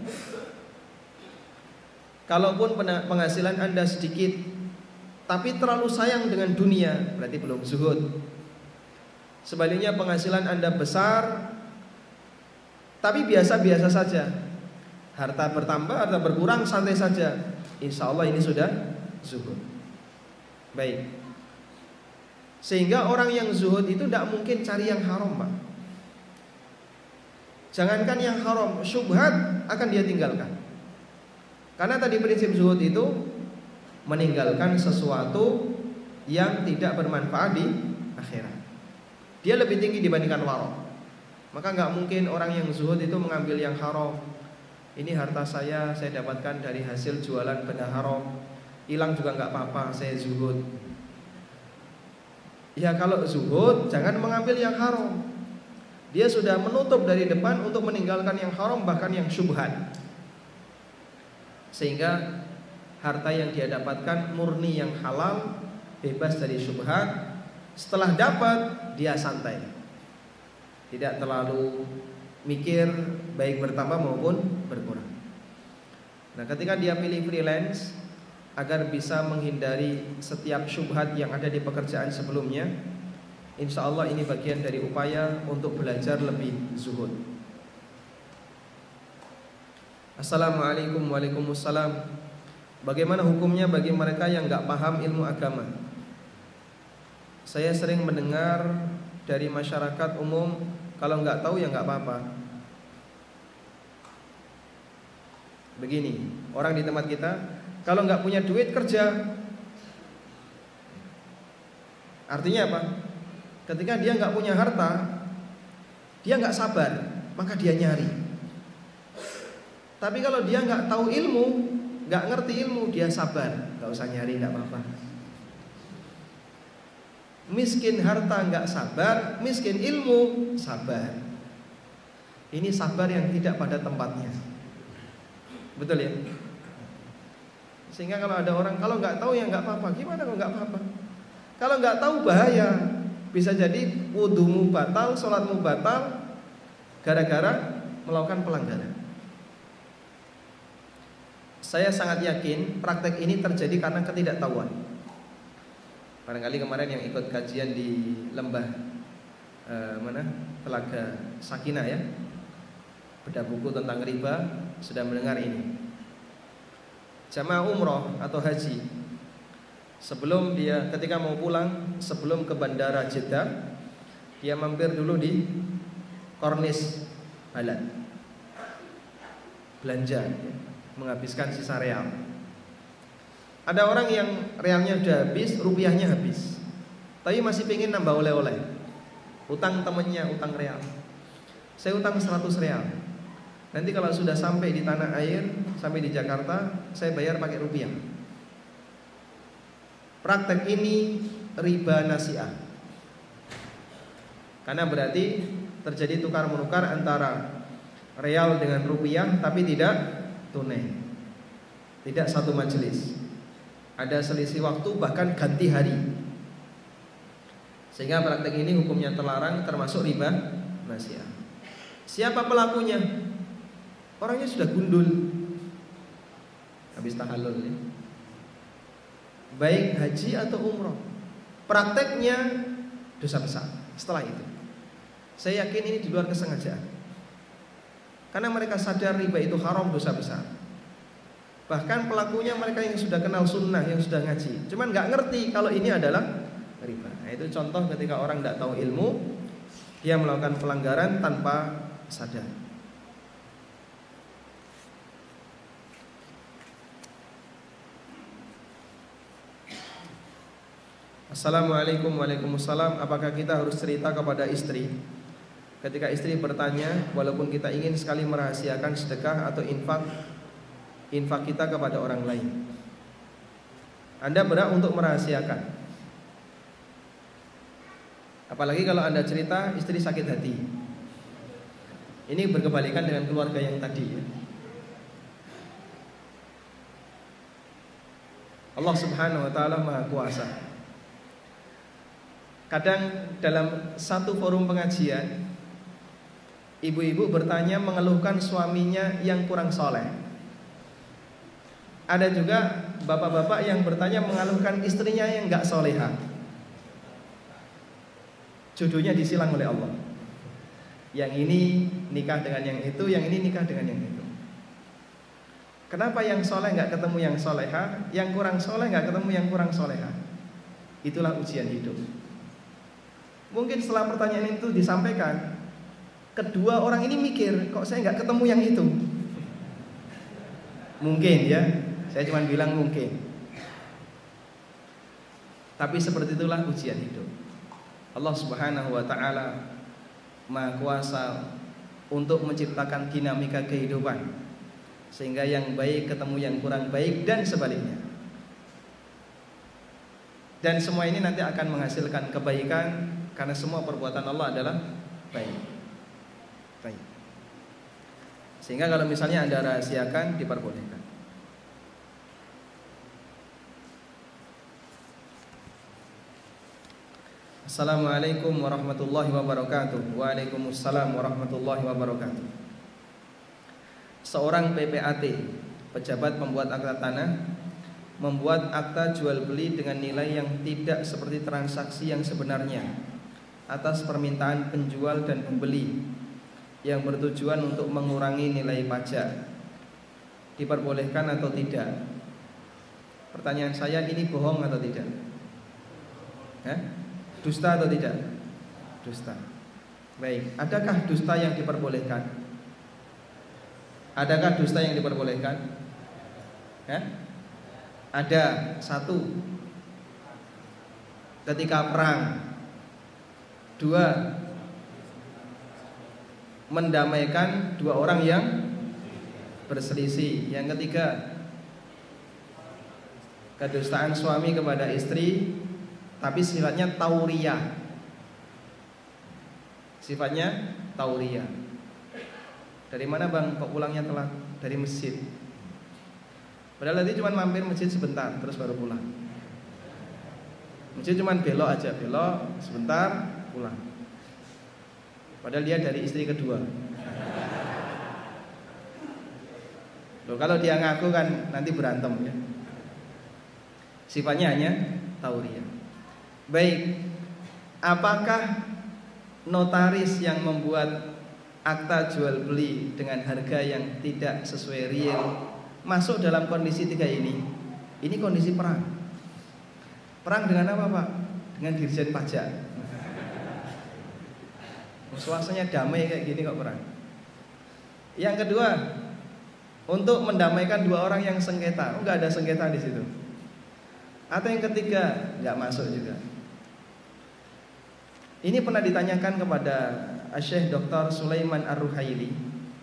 Kalaupun penghasilan Anda sedikit tapi terlalu sayang dengan dunia, berarti belum zuhud. Sebaliknya penghasilan Anda besar tapi biasa-biasa saja, harta bertambah, harta berkurang, santai saja, insya Allah ini sudah zuhud. Baik. Sehingga orang yang zuhud itu tidak mungkin cari yang haram, Pak. Jangankan yang haram, syubhat akan dia tinggalkan. Karena tadi prinsip zuhud itu meninggalkan sesuatu yang tidak bermanfaat di akhirat. Dia lebih tinggi dibandingkan warok. Maka nggak mungkin orang yang zuhud itu mengambil yang haram. Ini harta saya, saya dapatkan dari hasil jualan benda haram, hilang juga nggak apa-apa, saya zuhud. Ya kalau zuhud jangan mengambil yang haram. Dia sudah menutup dari depan untuk meninggalkan yang haram, bahkan yang syubhat. Sehingga harta yang dia dapatkan murni yang halal, bebas dari syubhat. Setelah dapat dia santai, tidak terlalu mikir baik bertambah maupun berkurang. Nah ketika dia pilih freelance agar bisa menghindari setiap syubhat yang ada di pekerjaan sebelumnya, insya Allah ini bagian dari upaya untuk belajar lebih zuhud. Assalamualaikum warahmatullahi wabarakatuh. Bagaimana hukumnya bagi mereka yang gak paham ilmu agama? Saya sering mendengar dari masyarakat umum, kalau nggak tahu ya nggak apa-apa. Begini, orang di tempat kita, kalau nggak punya duit kerja. Artinya apa? Ketika dia nggak punya harta, dia nggak sabar, maka dia nyari. Tapi kalau dia nggak tahu ilmu, nggak ngerti ilmu, dia sabar, nggak usah nyari, nggak apa-apa. Miskin harta nggak sabar, miskin ilmu sabar. Ini sabar yang tidak pada tempatnya. Betul ya? Sehingga kalau ada orang kalau nggak tahu ya nggak apa-apa. Gimana kalau nggak apa-apa? Kalau nggak tahu bahaya. Bisa jadi wudumu batal, sholatmu batal, gara-gara melakukan pelanggaran. Saya sangat yakin praktek ini terjadi karena ketidaktahuan. Barangkali kemarin yang ikut kajian di lembah eh, mana Telaga Sakinah ya, bedah buku tentang riba, sudah mendengar ini. Jamaah umroh atau haji, sebelum dia ketika mau pulang, sebelum ke bandara Jeddah, dia mampir dulu di kornis halal, belanja, menghabiskan sisa real. Ada orang yang realnya sudah habis, rupiahnya habis, tapi masih pengen nambah oleh-oleh. Utang temennya, utang real. Saya utang seratus real. Nanti kalau sudah sampai di tanah air, sampai di Jakarta, saya bayar pakai rupiah. Praktek ini riba nasi'ah. Karena berarti terjadi tukar menukar antara real dengan rupiah, tapi tidak tunai, tidak satu majelis. Ada selisih waktu, bahkan ganti hari. Sehingga praktek ini hukumnya terlarang, termasuk riba nasi'ah. Siapa pelakunya? Orangnya sudah gundul, habis tahallul ya. Baik haji atau umroh, prakteknya dosa besar. Setelah itu, saya yakin ini di luar kesengajaan, karena mereka sadar riba itu haram, dosa besar. Bahkan pelakunya mereka yang sudah kenal sunnah, yang sudah ngaji, cuman nggak ngerti kalau ini adalah riba. Nah, itu contoh ketika orang tidak tahu ilmu, dia melakukan pelanggaran tanpa sadar. Assalamualaikum waalaikumsalam. Apakah kita harus cerita kepada istri ketika istri bertanya, walaupun kita ingin sekali merahasiakan sedekah atau infak infak kita kepada orang lain? Anda berhak untuk merahasiakan. Apalagi kalau Anda cerita istri sakit hati. Ini berkebalikan dengan keluarga yang tadi ya. Allah Subhanahu wa taala Maha Kuasa. Kadang dalam satu forum pengajian, ibu-ibu bertanya mengeluhkan suaminya yang kurang soleh. Ada juga bapak-bapak yang bertanya mengeluhkan istrinya yang gak soleha. Jodohnya disilang oleh Allah. Yang ini nikah dengan yang itu, yang ini nikah dengan yang itu. Kenapa yang soleh gak ketemu yang soleha, yang kurang soleh gak ketemu yang kurang soleha? Itulah ujian hidup. Mungkin setelah pertanyaan itu disampaikan, kedua orang ini mikir, kok saya nggak ketemu yang itu? Mungkin ya, saya cuma bilang mungkin. Tapi seperti itulah ujian hidup. Allah Subhanahu wa taala Maha Kuasa untuk menciptakan dinamika kehidupan, sehingga yang baik ketemu yang kurang baik dan sebaliknya. Dan semua ini nanti akan menghasilkan kebaikan, karena semua perbuatan Allah adalah baik. Baik. Sehingga kalau misalnya Anda rahasiakan, diperbolehkan. Assalamualaikum warahmatullahi wabarakatuh. Waalaikumsalam warahmatullahi wabarakatuh. Seorang P P A T, pejabat pembuat akta tanah, membuat akta jual beli dengan nilai yang tidak seperti transaksi yang sebenarnya atas permintaan penjual dan pembeli yang bertujuan untuk mengurangi nilai pajak. Diperbolehkan atau tidak? Pertanyaan saya, ini bohong atau tidak? Hah? Dusta atau tidak? Dusta. Baik, adakah dusta yang diperbolehkan? Adakah dusta yang diperbolehkan? Hah? Ada. Satu, ketika perang. Dua, mendamaikan dua orang yang berselisih. Yang ketiga, kedustaan suami kepada istri, tapi sifatnya tauriyah. Sifatnya tauriyah. Dari mana bang kok pulangnya telat? Dari masjid. Padahal tadi cuma mampir masjid sebentar, terus baru pulang. Masjid cuma belok aja, belok sebentar, pulang. Padahal dia dari istri kedua. Loh, kalau dia ngaku kan nanti berantem ya. Sifatnya hanya tauriah. Baik, apakah notaris yang membuat akta jual beli dengan harga yang tidak sesuai real masuk dalam kondisi tiga ini? Ini kondisi perang. Perang dengan apa, Pak? Dengan Dirjen Pajak. Suasananya damai kayak gini kok perang. Yang kedua, untuk mendamaikan dua orang yang sengketa. Oh, enggak ada sengketa di situ. Atau yang ketiga, enggak masuk juga. Ini pernah ditanyakan kepada Syekh Doktor Sulaiman Ar-Ruhaili,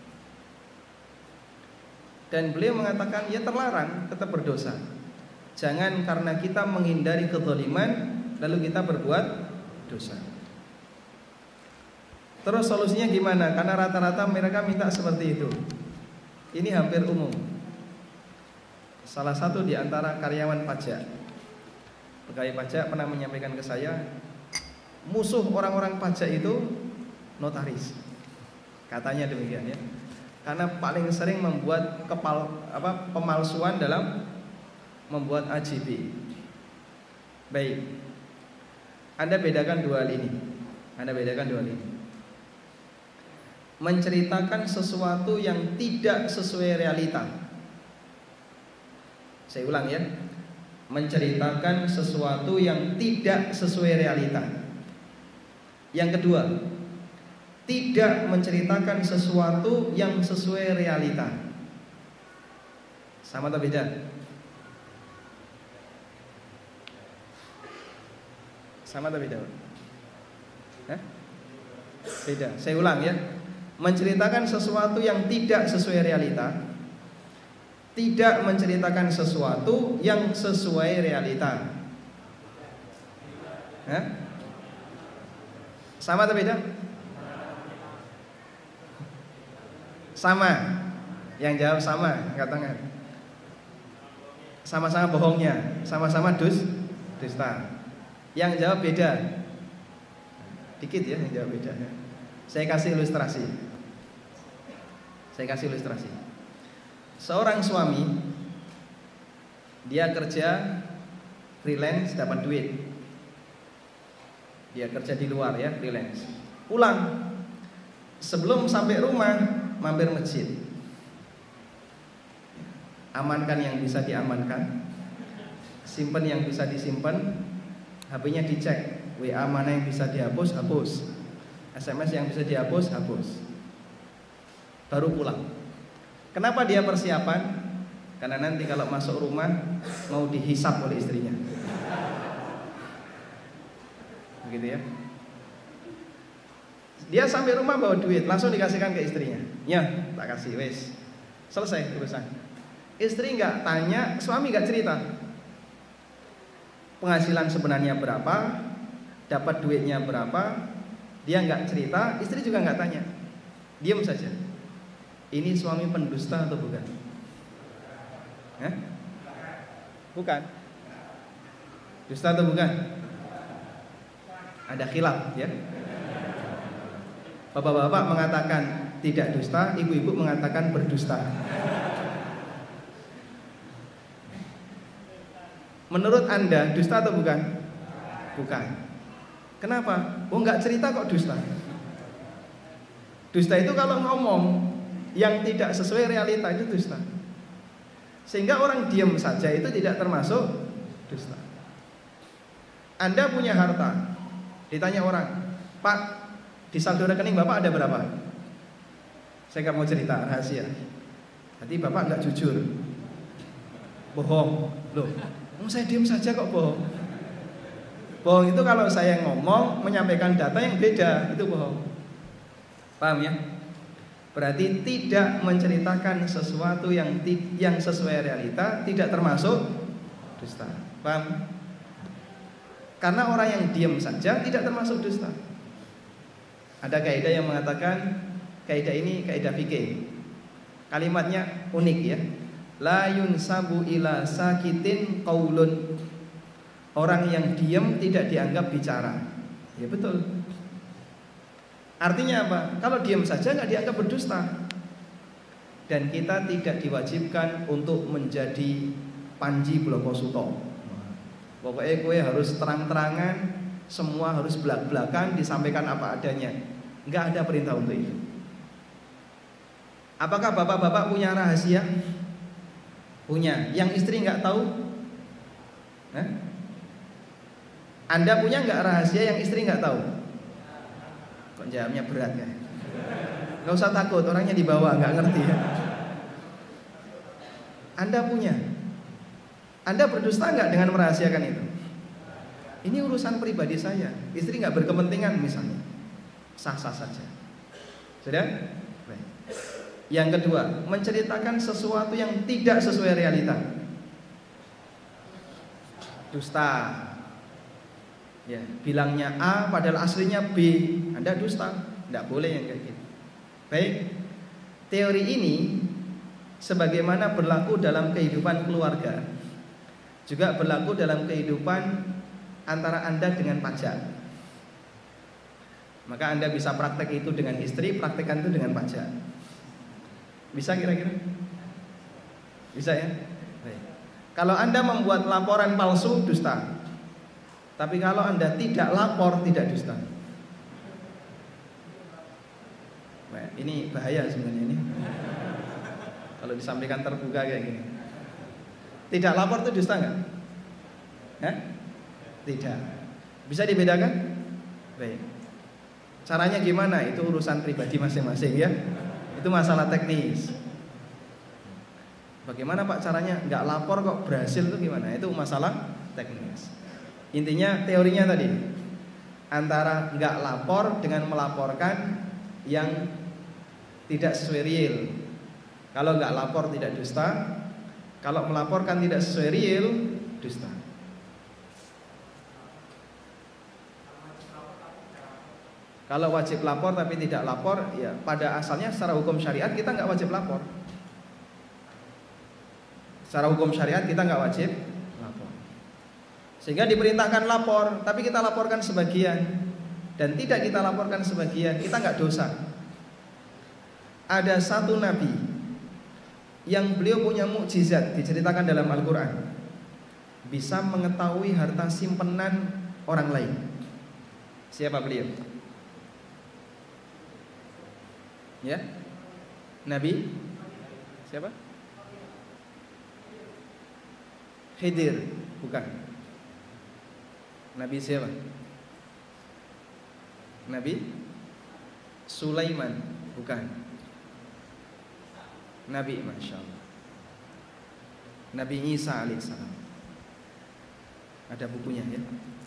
dan beliau mengatakan ya terlarang, tetap berdosa. Jangan karena kita menghindari kezaliman lalu kita berbuat dosa. Terus solusinya gimana? Karena rata-rata mereka minta seperti itu. Ini hampir umum. Salah satu di antara karyawan pajak, pegawai pajak pernah menyampaikan ke saya, musuh orang-orang pajak itu notaris. Katanya demikian ya. Karena paling sering membuat kepal, apa, pemalsuan dalam membuat A J B. Baik, Anda bedakan dua hal ini. Anda bedakan dua hal ini. Menceritakan sesuatu yang tidak sesuai realita. Saya ulang ya. Menceritakan sesuatu yang tidak sesuai realita. Yang kedua, tidak menceritakan sesuatu yang sesuai realita. Sama atau beda? Sama atau beda? Hah? Beda. Saya ulang ya. Menceritakan sesuatu yang tidak sesuai realita, tidak menceritakan sesuatu yang sesuai realita. Hah? Sama atau beda? Sama. Yang jawab sama, angkat tangan. Sama-sama bohongnya, sama-sama dus, dusta. Yang jawab beda. Dikit ya yang jawab beda. Saya kasih ilustrasi. Saya kasih ilustrasi. Seorang suami, dia kerja freelance dapat duit. Dia kerja di luar ya, freelance. Pulang, sebelum sampai rumah mampir masjid. Amankan yang bisa diamankan, simpan yang bisa disimpan, H P-nya dicek, W A mana yang bisa dihapus, hapus, S M S yang bisa dihapus, hapus. Baru pulang. Kenapa dia persiapan? Karena nanti kalau masuk rumah mau dihisap oleh istrinya. Begitu ya. Dia sampai rumah bawa duit, langsung dikasihkan ke istrinya. Ya, tak kasih, wes. Selesai urusan. Istri nggak tanya, suami nggak cerita. Penghasilan sebenarnya berapa, dapat duitnya berapa, dia nggak cerita, istri juga nggak tanya. Diam saja. Ini suami pendusta atau bukan? Hah? Bukan. Dusta atau bukan? Ada khilaf ya. Bapak-bapak mengatakan tidak dusta, ibu-ibu mengatakan berdusta. Menurut Anda dusta atau bukan? Bukan. Kenapa? Oh nggak cerita kok dusta. Dusta itu kalau ngomong yang tidak sesuai realita itu dusta. Sehingga orang diam saja itu tidak termasuk dusta. Anda punya harta, ditanya orang, Pak, di saldo rekening Bapak ada berapa? Saya nggak mau cerita, rahasia. Nanti Bapak nggak jujur, bohong. Loh, saya diam saja kok bohong. Bohong itu kalau saya ngomong menyampaikan data yang beda, itu bohong. Paham ya? Berarti tidak menceritakan sesuatu yang yang sesuai realita tidak termasuk dusta. Paham? Karena orang yang diam saja tidak termasuk dusta. Ada kaidah yang mengatakan, kaidah ini kaidah fikih. Kalimatnya unik ya. La yunsabu ila sakitin qaulun. Orang yang diam tidak dianggap bicara. Ya betul. Artinya apa? Kalau diam saja nggak dianggap berdusta. dan kita tidak diwajibkan untuk menjadi Panji Blokosuto. Pokoknya kue harus terang-terangan, semua harus belak-belakan, disampaikan apa adanya. Enggak ada perintah untuk itu. Apakah bapak-bapak punya rahasia? Punya. Yang istri enggak tahu? Hah? Anda punya enggak rahasia yang istri enggak tahu? Kok jawabnya berat ya? Enggak usah takut, orangnya di bawah enggak ngerti ya. Anda punya. Anda berdusta enggak dengan merahasiakan itu? Ini urusan pribadi saya. Istri enggak berkepentingan misalnya. Sah-sah saja. Sudah? Baik. Yang kedua, menceritakan sesuatu yang tidak sesuai realita. Dusta. Ya, bilangnya A padahal aslinya B. Anda dusta. Tidak boleh yang kayak gitu. Baik. Teori ini sebagaimana berlaku dalam kehidupan keluarga, juga berlaku dalam kehidupan antara Anda dengan pajak. Maka Anda bisa praktek itu dengan istri, praktekkan itu dengan pajak. Bisa kira-kira? Bisa ya? Baik. Kalau Anda membuat laporan palsu, dusta. Tapi kalau Anda tidak lapor, tidak dusta. Baik, ini bahaya sebenarnya ini. Kalau disampaikan terbuka kayak gini. Tidak lapor itu dusta nggak? Hah? Tidak. Bisa dibedakan? Baik. Caranya gimana? Itu urusan pribadi masing-masing ya. Itu masalah teknis. Bagaimana Pak caranya? Nggak lapor kok berhasil itu gimana? Itu masalah teknis. Intinya teorinya tadi antara nggak lapor dengan melaporkan yang tidak sesuai real. Kalau nggak lapor tidak dusta. Kalau melaporkan tidak sesuai real, dusta. Kalau wajib lapor tapi tidak lapor, ya pada asalnya secara hukum syariat kita nggak wajib lapor. Secara hukum syariat kita nggak wajib lapor. Sehingga diperintahkan lapor, tapi kita laporkan sebagian dan tidak kita laporkan sebagian, kita nggak dosa. Ada satu nabi yang beliau punya mukjizat diceritakan dalam Al-Quran, bisa mengetahui harta simpanan orang lain. Siapa beliau? Ya, Nabi siapa? Khidir, bukan. Nabi siapa? Nabi Sulaiman, bukan. Nabi, Masya Allah, Nabi Isa alaihissalam. Ada bukunya ya.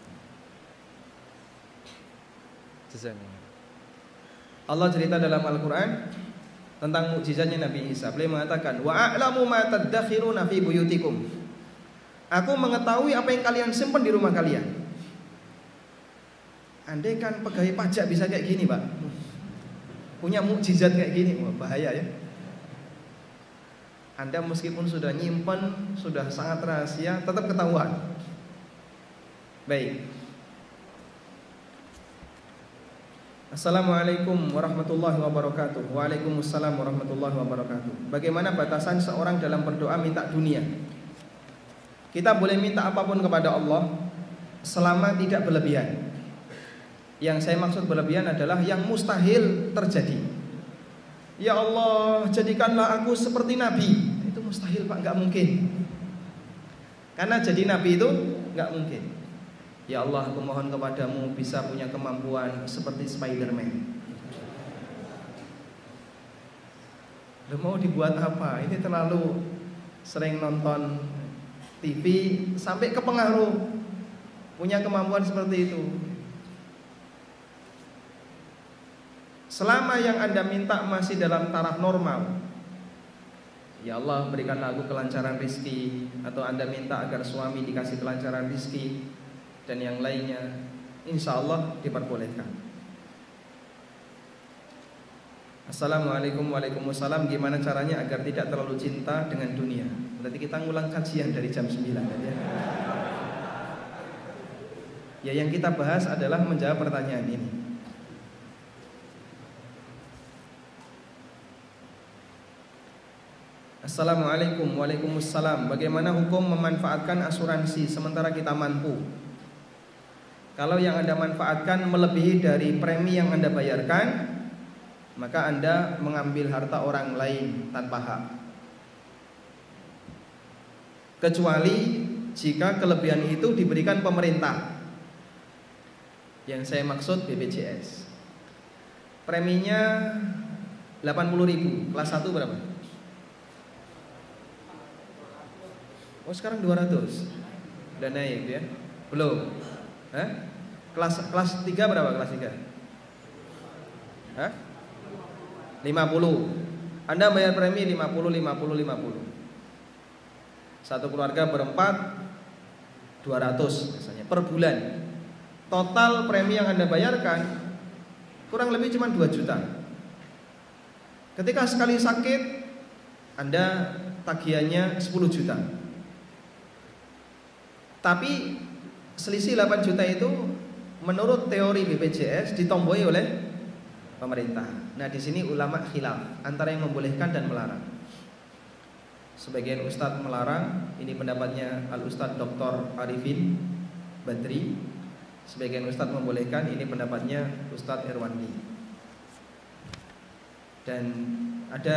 Allah cerita dalam Al-Quran tentang mukjizatnya Nabi Isa. Beliau mengatakan, wa a'lamu ma tadakhiruna fi buyutikum. Aku mengetahui apa yang kalian simpan di rumah kalian. Andai kan pegawai pajak bisa kayak gini Pak, punya mukjizat kayak gini, wah bahaya ya. Anda meskipun sudah nyimpen, sudah sangat rahasia, tetap ketahuan. Baik. Assalamualaikum warahmatullahi wabarakatuh. Waalaikumsalam warahmatullahi wabarakatuh. Bagaimana batasan seorang dalam berdoa minta dunia? Kita boleh minta apapun kepada Allah selama tidak berlebihan. Yang saya maksud berlebihan adalah yang mustahil terjadi. Ya Allah, jadikanlah aku seperti Nabi. Itu mustahil Pak, nggak mungkin. Karena jadi Nabi itu nggak mungkin. Ya Allah, aku mohon kepadamu bisa punya kemampuan seperti Spiderman. Loh, mau dibuat apa? Ini terlalu sering nonton T V sampai kepengaruh punya kemampuan seperti itu. Selama yang Anda minta masih dalam taraf normal, ya Allah berikanlah aku kelancaran rizki, atau Anda minta agar suami dikasih kelancaran rizki dan yang lainnya, insya Allah diperbolehkan. Assalamualaikum warahmatullahi wabarakatuh. Gimana caranya agar tidak terlalu cinta dengan dunia? Berarti kita ngulang kajian dari jam sembilan ya. Ya, yang kita bahas adalah menjawab pertanyaan ini. Assalamualaikum. Waalaikumsalam. Bagaimana hukum memanfaatkan asuransi sementara kita mampu? Kalau yang Anda manfaatkan melebihi dari premi yang Anda bayarkan, maka Anda mengambil harta orang lain tanpa hak. Kecuali jika kelebihan itu diberikan pemerintah. Yang saya maksud B P J S. Preminya delapan puluh ribu. Kelas satu berapa? Oh sekarang dua ratus. Udah naik ya? Belum. Hah? Kelas kelas tiga berapa kelas tiga? Hah? lima puluh. Anda bayar premi lima puluh, lima puluh, lima puluh. Satu keluarga berempat dua ratus misalnya per bulan. Total premi yang Anda bayarkan kurang lebih cuma dua juta. Ketika sekali sakit Anda tagihannya sepuluh juta. Tapi selisih delapan juta itu menurut teori B P J S ditomboi oleh pemerintah. Nah, di sini ulama khilaf antara yang membolehkan dan melarang. Sebagian ustadz melarang, ini pendapatnya Al-Ustadz Doktor Arifin Badri. Sebagian ustadz membolehkan, ini pendapatnya Ustadz Irwandi. Dan ada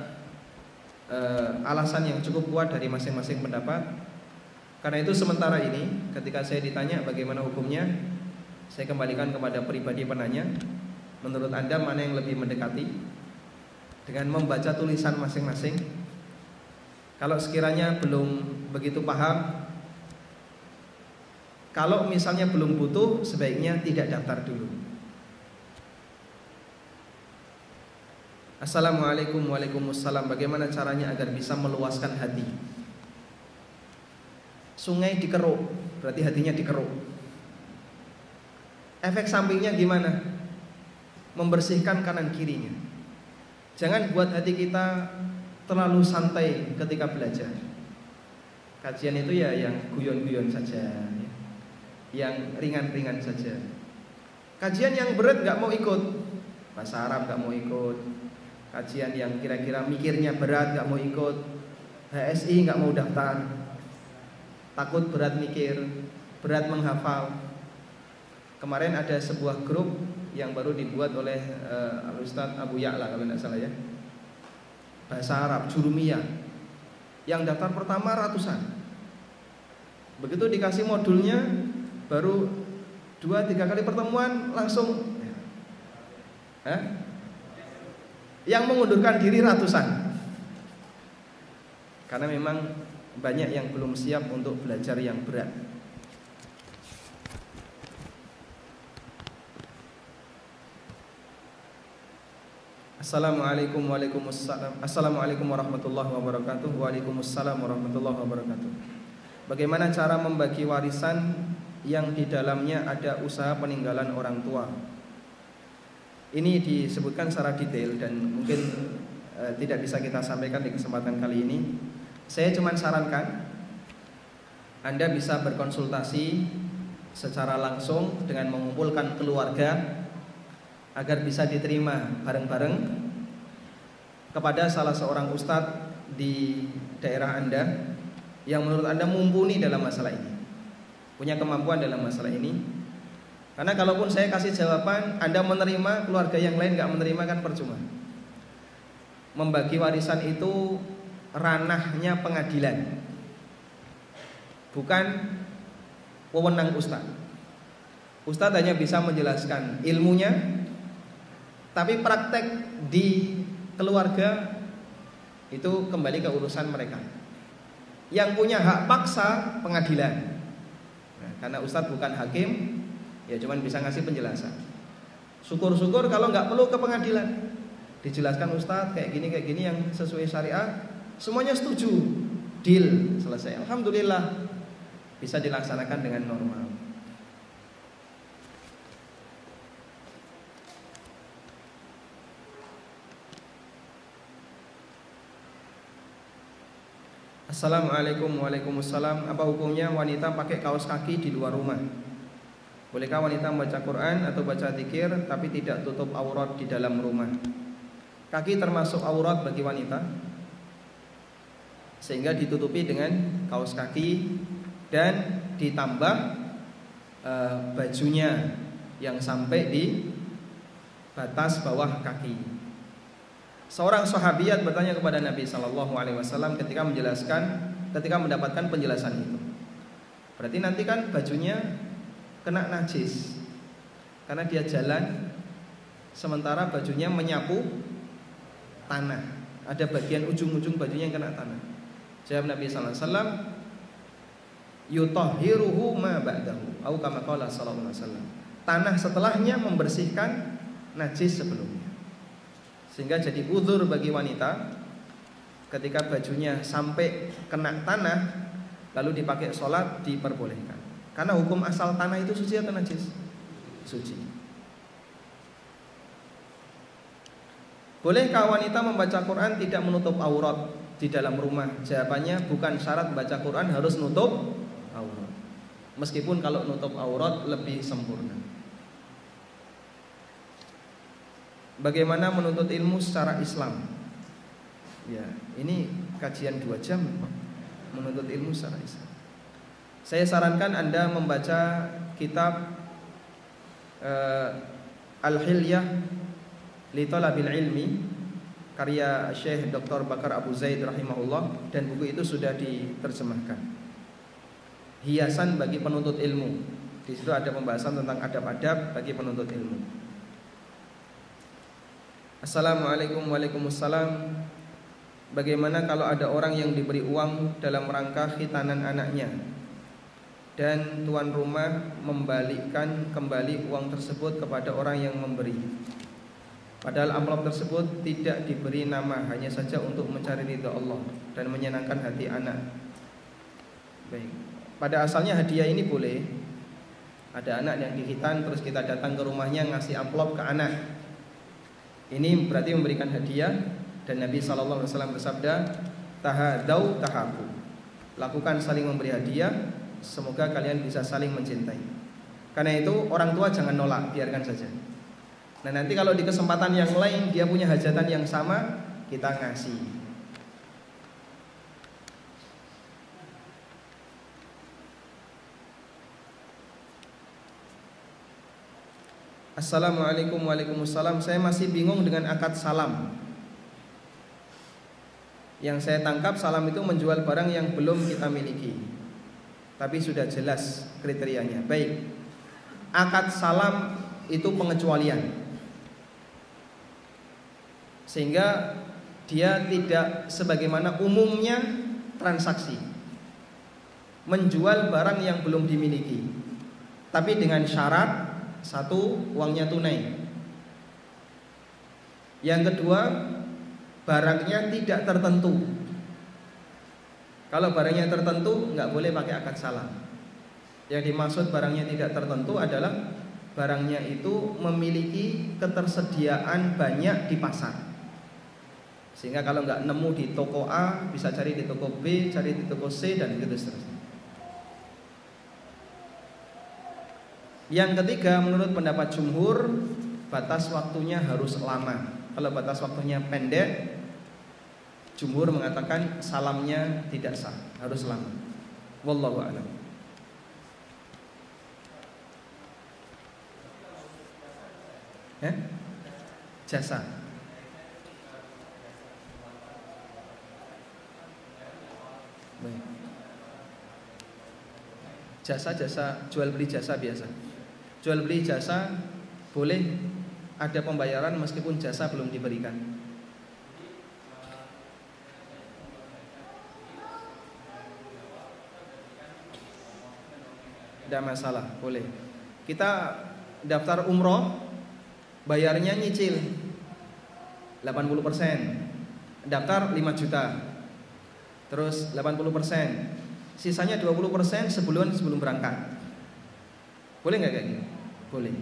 uh, alasan yang cukup kuat dari masing-masing pendapat. Karena itu sementara ini ketika saya ditanya bagaimana hukumnya, saya kembalikan kepada pribadi penanya. Menurut Anda mana yang lebih mendekati? Dengan membaca tulisan masing-masing. Kalau sekiranya belum begitu paham, kalau misalnya belum butuh, sebaiknya tidak daftar dulu. Assalamualaikum. Waalaikumsalam. Bagaimana caranya agar bisa meluaskan hati? Sungai dikeruk, berarti hatinya dikeruk. Efek sampingnya gimana? Membersihkan kanan kirinya. Jangan buat hati kita terlalu santai ketika belajar. Kajian itu ya yang guyon-guyon saja, yang ringan-ringan saja. Kajian yang berat gak mau ikut, bahasa Arab gak mau ikut. Kajian yang kira-kira mikirnya berat gak mau ikut. H S I gak mau daftar. Takut berat mikir, berat menghafal. Kemarin ada sebuah grup yang baru dibuat oleh uh, Al-Ustadz Abu Ya'la kalau tidak salah ya, bahasa Arab, Jurumiyah. Yang daftar pertama ratusan. Begitu dikasih modulnya, baru dua tiga kali pertemuan langsung eh? Yang mengundurkan diri ratusan. Karena memang banyak yang belum siap untuk belajar yang berat. Assalamualaikum. Waalaikumsalam. Assalamualaikum warahmatullahi wabarakatuh. Waalaikumsalam warahmatullahi wabarakatuh. Bagaimana cara membagi warisan yang di dalamnya ada usaha peninggalan orang tua? Ini disebutkan secara detail dan mungkin eh, tidak bisa kita sampaikan di kesempatan kali ini. Saya cuma sarankan Anda bisa berkonsultasi secara langsung dengan mengumpulkan keluarga agar bisa diterima bareng-bareng kepada salah seorang ustadz di daerah Anda yang menurut Anda mumpuni dalam masalah ini, punya kemampuan dalam masalah ini. Karena kalaupun saya kasih jawaban Anda menerima, keluarga yang lain gak menerima kan percuma. Membagi warisan itu ranahnya pengadilan, bukan wewenang ustaz. Ustaz hanya bisa menjelaskan ilmunya, tapi praktek di keluarga itu kembali ke urusan mereka. Yang punya hak paksa pengadilan. Nah, karena ustaz bukan hakim, ya cuman bisa ngasih penjelasan. Syukur-syukur kalau nggak perlu ke pengadilan, dijelaskan ustaz kayak gini kayak gini yang sesuai syariat. Semuanya setuju, deal, selesai. Alhamdulillah bisa dilaksanakan dengan normal. Assalamualaikum. Waalaikumsalam. Apa hukumnya wanita pakai kaos kaki di luar rumah? Bolehkah wanita membaca Quran atau baca zikir tapi tidak tutup aurat di dalam rumah? Kaki termasuk aurat bagi wanita. sehingga ditutupi dengan kaos kaki dan ditambah e, bajunya yang sampai di batas bawah kaki. Seorang sahabiat bertanya kepada Nabi Shallallahu Alaihi Wasallam ketika menjelaskan, ketika mendapatkan penjelasan itu. Berarti nanti kan bajunya kena najis karena dia jalan sementara bajunya menyapu tanah. Ada bagian ujung-ujung bajunya yang kena tanah. Jawab Nabi Sallallahu Alaihi Wasallam, yutahhiruhu ma ba'dahu, atau kama qala sallallahu alaihi wasallam. Tanah setelahnya membersihkan najis sebelumnya. Sehingga jadi uzur bagi wanita ketika bajunya sampai kena tanah lalu dipakai sholat diperbolehkan. Karena hukum asal tanah itu suci atau najis? Suci. Bolehkah wanita membaca Quran tidak menutup aurat di dalam rumah? Jawabannya bukan syarat membaca Quran harus nutup aurat. Meskipun kalau nutup aurat lebih sempurna. Bagaimana menuntut ilmu secara Islam? Ya, ini kajian dua jam menuntut ilmu secara Islam. Saya sarankan Anda membaca kitab uh, Al-Hilyah li Talabil Ilmi karya Syekh Doktor Bakar Abu Zaid rahimahullah, dan buku itu sudah diterjemahkan. Hiasan bagi penuntut ilmu. Di situ ada pembahasan tentang adab-adab bagi penuntut ilmu. Assalamualaikum waalaikumsalam. Bagaimana kalau ada orang yang diberi uang dalam rangka khitanan anaknya dan tuan rumah membalikkan kembali uang tersebut kepada orang yang memberi, padahal amplop tersebut tidak diberi nama, hanya saja untuk mencari ridha Allah dan menyenangkan hati anak. Baik. Pada asalnya hadiah ini boleh. Ada anak yang dikhitan terus kita datang ke rumahnya ngasih amplop ke anak. Ini berarti memberikan hadiah. Dan Nabi shallallahu alaihi wasallam bersabda, tahadau tahabu, lakukan saling memberi hadiah, semoga kalian bisa saling mencintai. Karena itu orang tua jangan nolak, biarkan saja. Nah nanti kalau di kesempatan yang lain dia punya hajatan yang sama, kita ngasih. Assalamualaikum waalaikumsalam. Saya masih bingung dengan akad salam. Yang saya tangkap salam itu menjual barang yang belum kita miliki, tapi sudah jelas kriterianya. Baik, akad salam itu pengecualian, sehingga dia tidak sebagaimana umumnya transaksi menjual barang yang belum dimiliki, tapi dengan syarat satu, uangnya tunai. Yang kedua, barangnya tidak tertentu. Kalau barangnya tertentu nggak boleh pakai akad salam. Yang dimaksud barangnya tidak tertentu adalah barangnya itu memiliki ketersediaan banyak di pasar, sehingga kalau nggak nemu di toko A bisa cari di toko B, cari di toko C, dan begitu seterusnya. Yang ketiga, menurut pendapat jumhur, batas waktunya harus lama. Kalau batas waktunya pendek, jumhur mengatakan salamnya tidak sah, harus lama. Wallahu a'lam. Ya? Jasa. Baik. Jasa-jasa, jual beli jasa biasa. Jual beli jasa boleh ada pembayaran meskipun jasa belum diberikan. Tidak masalah, boleh. Kita daftar umroh, bayarnya nyicil delapan puluh persen. Daftar lima juta, terus delapan puluh persen, sisanya dua puluh persen sebulan sebelum berangkat. Boleh nggak kayak gini? Boleh.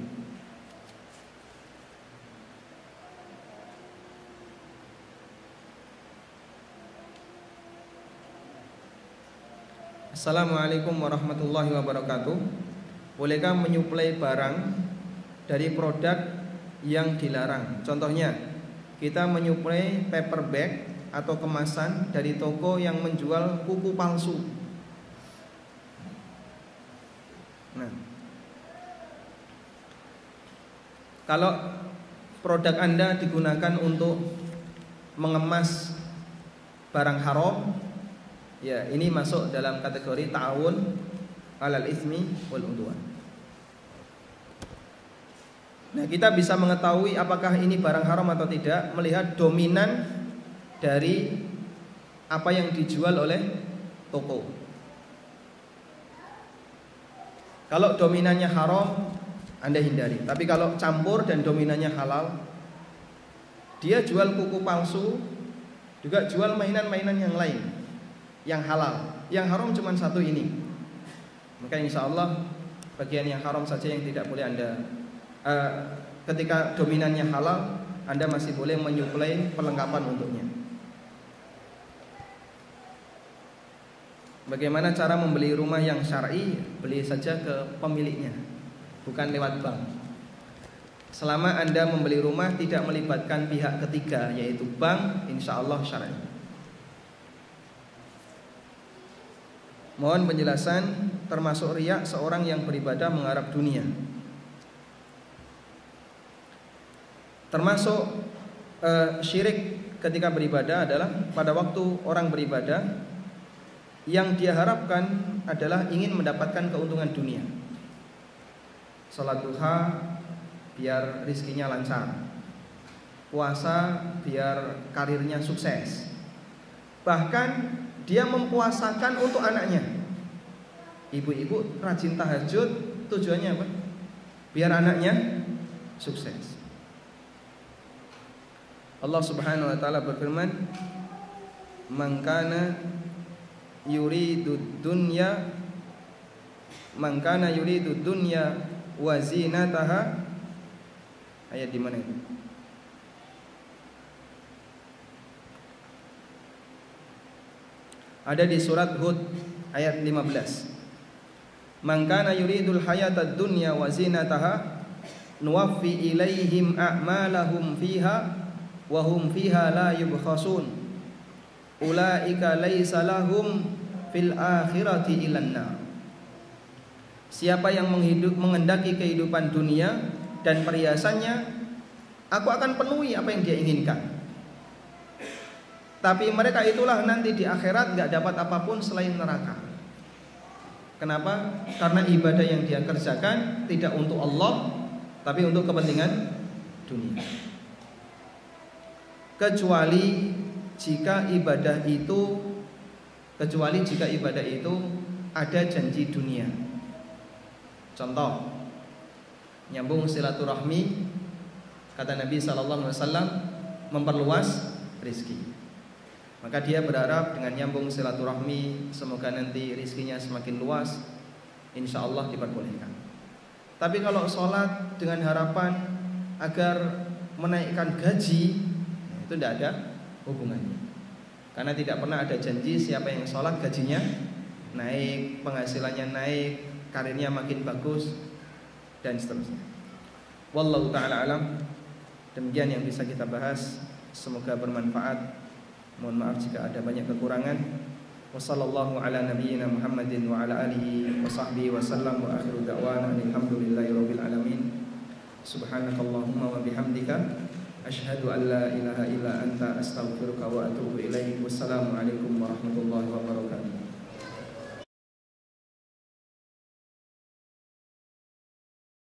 Assalamualaikum warahmatullahi wabarakatuh. Bolehkah menyuplai barang dari produk yang dilarang? Contohnya, kita menyuplai paper bag atau kemasan dari toko yang menjual kuku palsu. Nah, kalau produk Anda digunakan untuk mengemas barang haram, ya ini masuk dalam kategori ta'awun 'alal itsmi wal 'udwan. Nah, kita bisa mengetahui apakah ini barang haram atau tidak melihat dominan dari apa yang dijual oleh toko. Kalau dominannya haram, Anda hindari. Tapi kalau campur dan dominannya halal, dia jual kuku palsu, juga jual mainan-mainan yang lain yang halal. Yang haram cuma satu ini. Maka insya Allah bagian yang haram saja yang tidak boleh Anda Uh, ketika dominannya halal, Anda masih boleh menyuplai perlengkapan untuknya. Bagaimana cara membeli rumah yang syar'i? Beli saja ke pemiliknya, bukan lewat bank. Selama Anda membeli rumah tidak melibatkan pihak ketiga, yaitu bank, insya Allah syar'i. Mohon penjelasan termasuk riya seorang yang beribadah mengharap dunia. Termasuk uh, syirik ketika beribadah adalah pada waktu orang beribadah yang dia harapkan adalah ingin mendapatkan keuntungan dunia. Salat duha biar rizkinya lancar, puasa biar karirnya sukses. Bahkan dia mempuasakan untuk anaknya. Ibu-ibu rajin tahajud, tujuannya apa? Biar anaknya sukses. Allah Subhanahu wa taala berfirman, "Man kana yuridu dunya man kana yuridu dunya wa zinataha." Ayat di mana itu? Ada di surat Hud ayat lima belas. "Man kana yuridul hayatad dunya wa zinataha nuwaffi ilaihim a'malahum fiha wa hum fiha la yubkhasun ulaika laisa lahum fil akhirati ilan nar." Siapa yang menghidup, mengendaki kehidupan dunia dan perhiasannya, aku akan penuhi apa yang dia inginkan. Tapi mereka itulah nanti di akhirat gak dapat apapun selain neraka. Kenapa? Karena ibadah yang dia kerjakan tidak untuk Allah, tapi untuk kepentingan dunia. Kecuali jika ibadah itu kecuali jika ibadah itu ada janji dunia. Contoh, nyambung silaturahmi, kata Nabi sallallahu alaihi wasallam, memperluas rezeki. Maka dia berharap dengan nyambung silaturahmi semoga nanti rezekinya semakin luas, insya Allah diperbolehkan. Tapi kalau sholat dengan harapan agar menaikkan gaji, itu tidak ada hubungannya. Karena tidak pernah ada janji siapa yang sholat gajinya naik, penghasilannya naik, karirnya makin bagus, dan seterusnya. Wallahu ta'ala alam. Demikian yang bisa kita bahas, semoga bermanfaat. Mohon maaf jika ada banyak kekurangan. Wassallallahu ala nabiyyina Muhammadin wa ala alihi wa sahbihi wa sallam wa akhiru da'wana alhamdulillahi rabbil alamin. Subhanakallahumma wa bihamdika asyhadu an la ilaha illa anta astaghfiruka wa atubu ilaik. Wassalamu alaikum warahmatullahi wabarakatuh.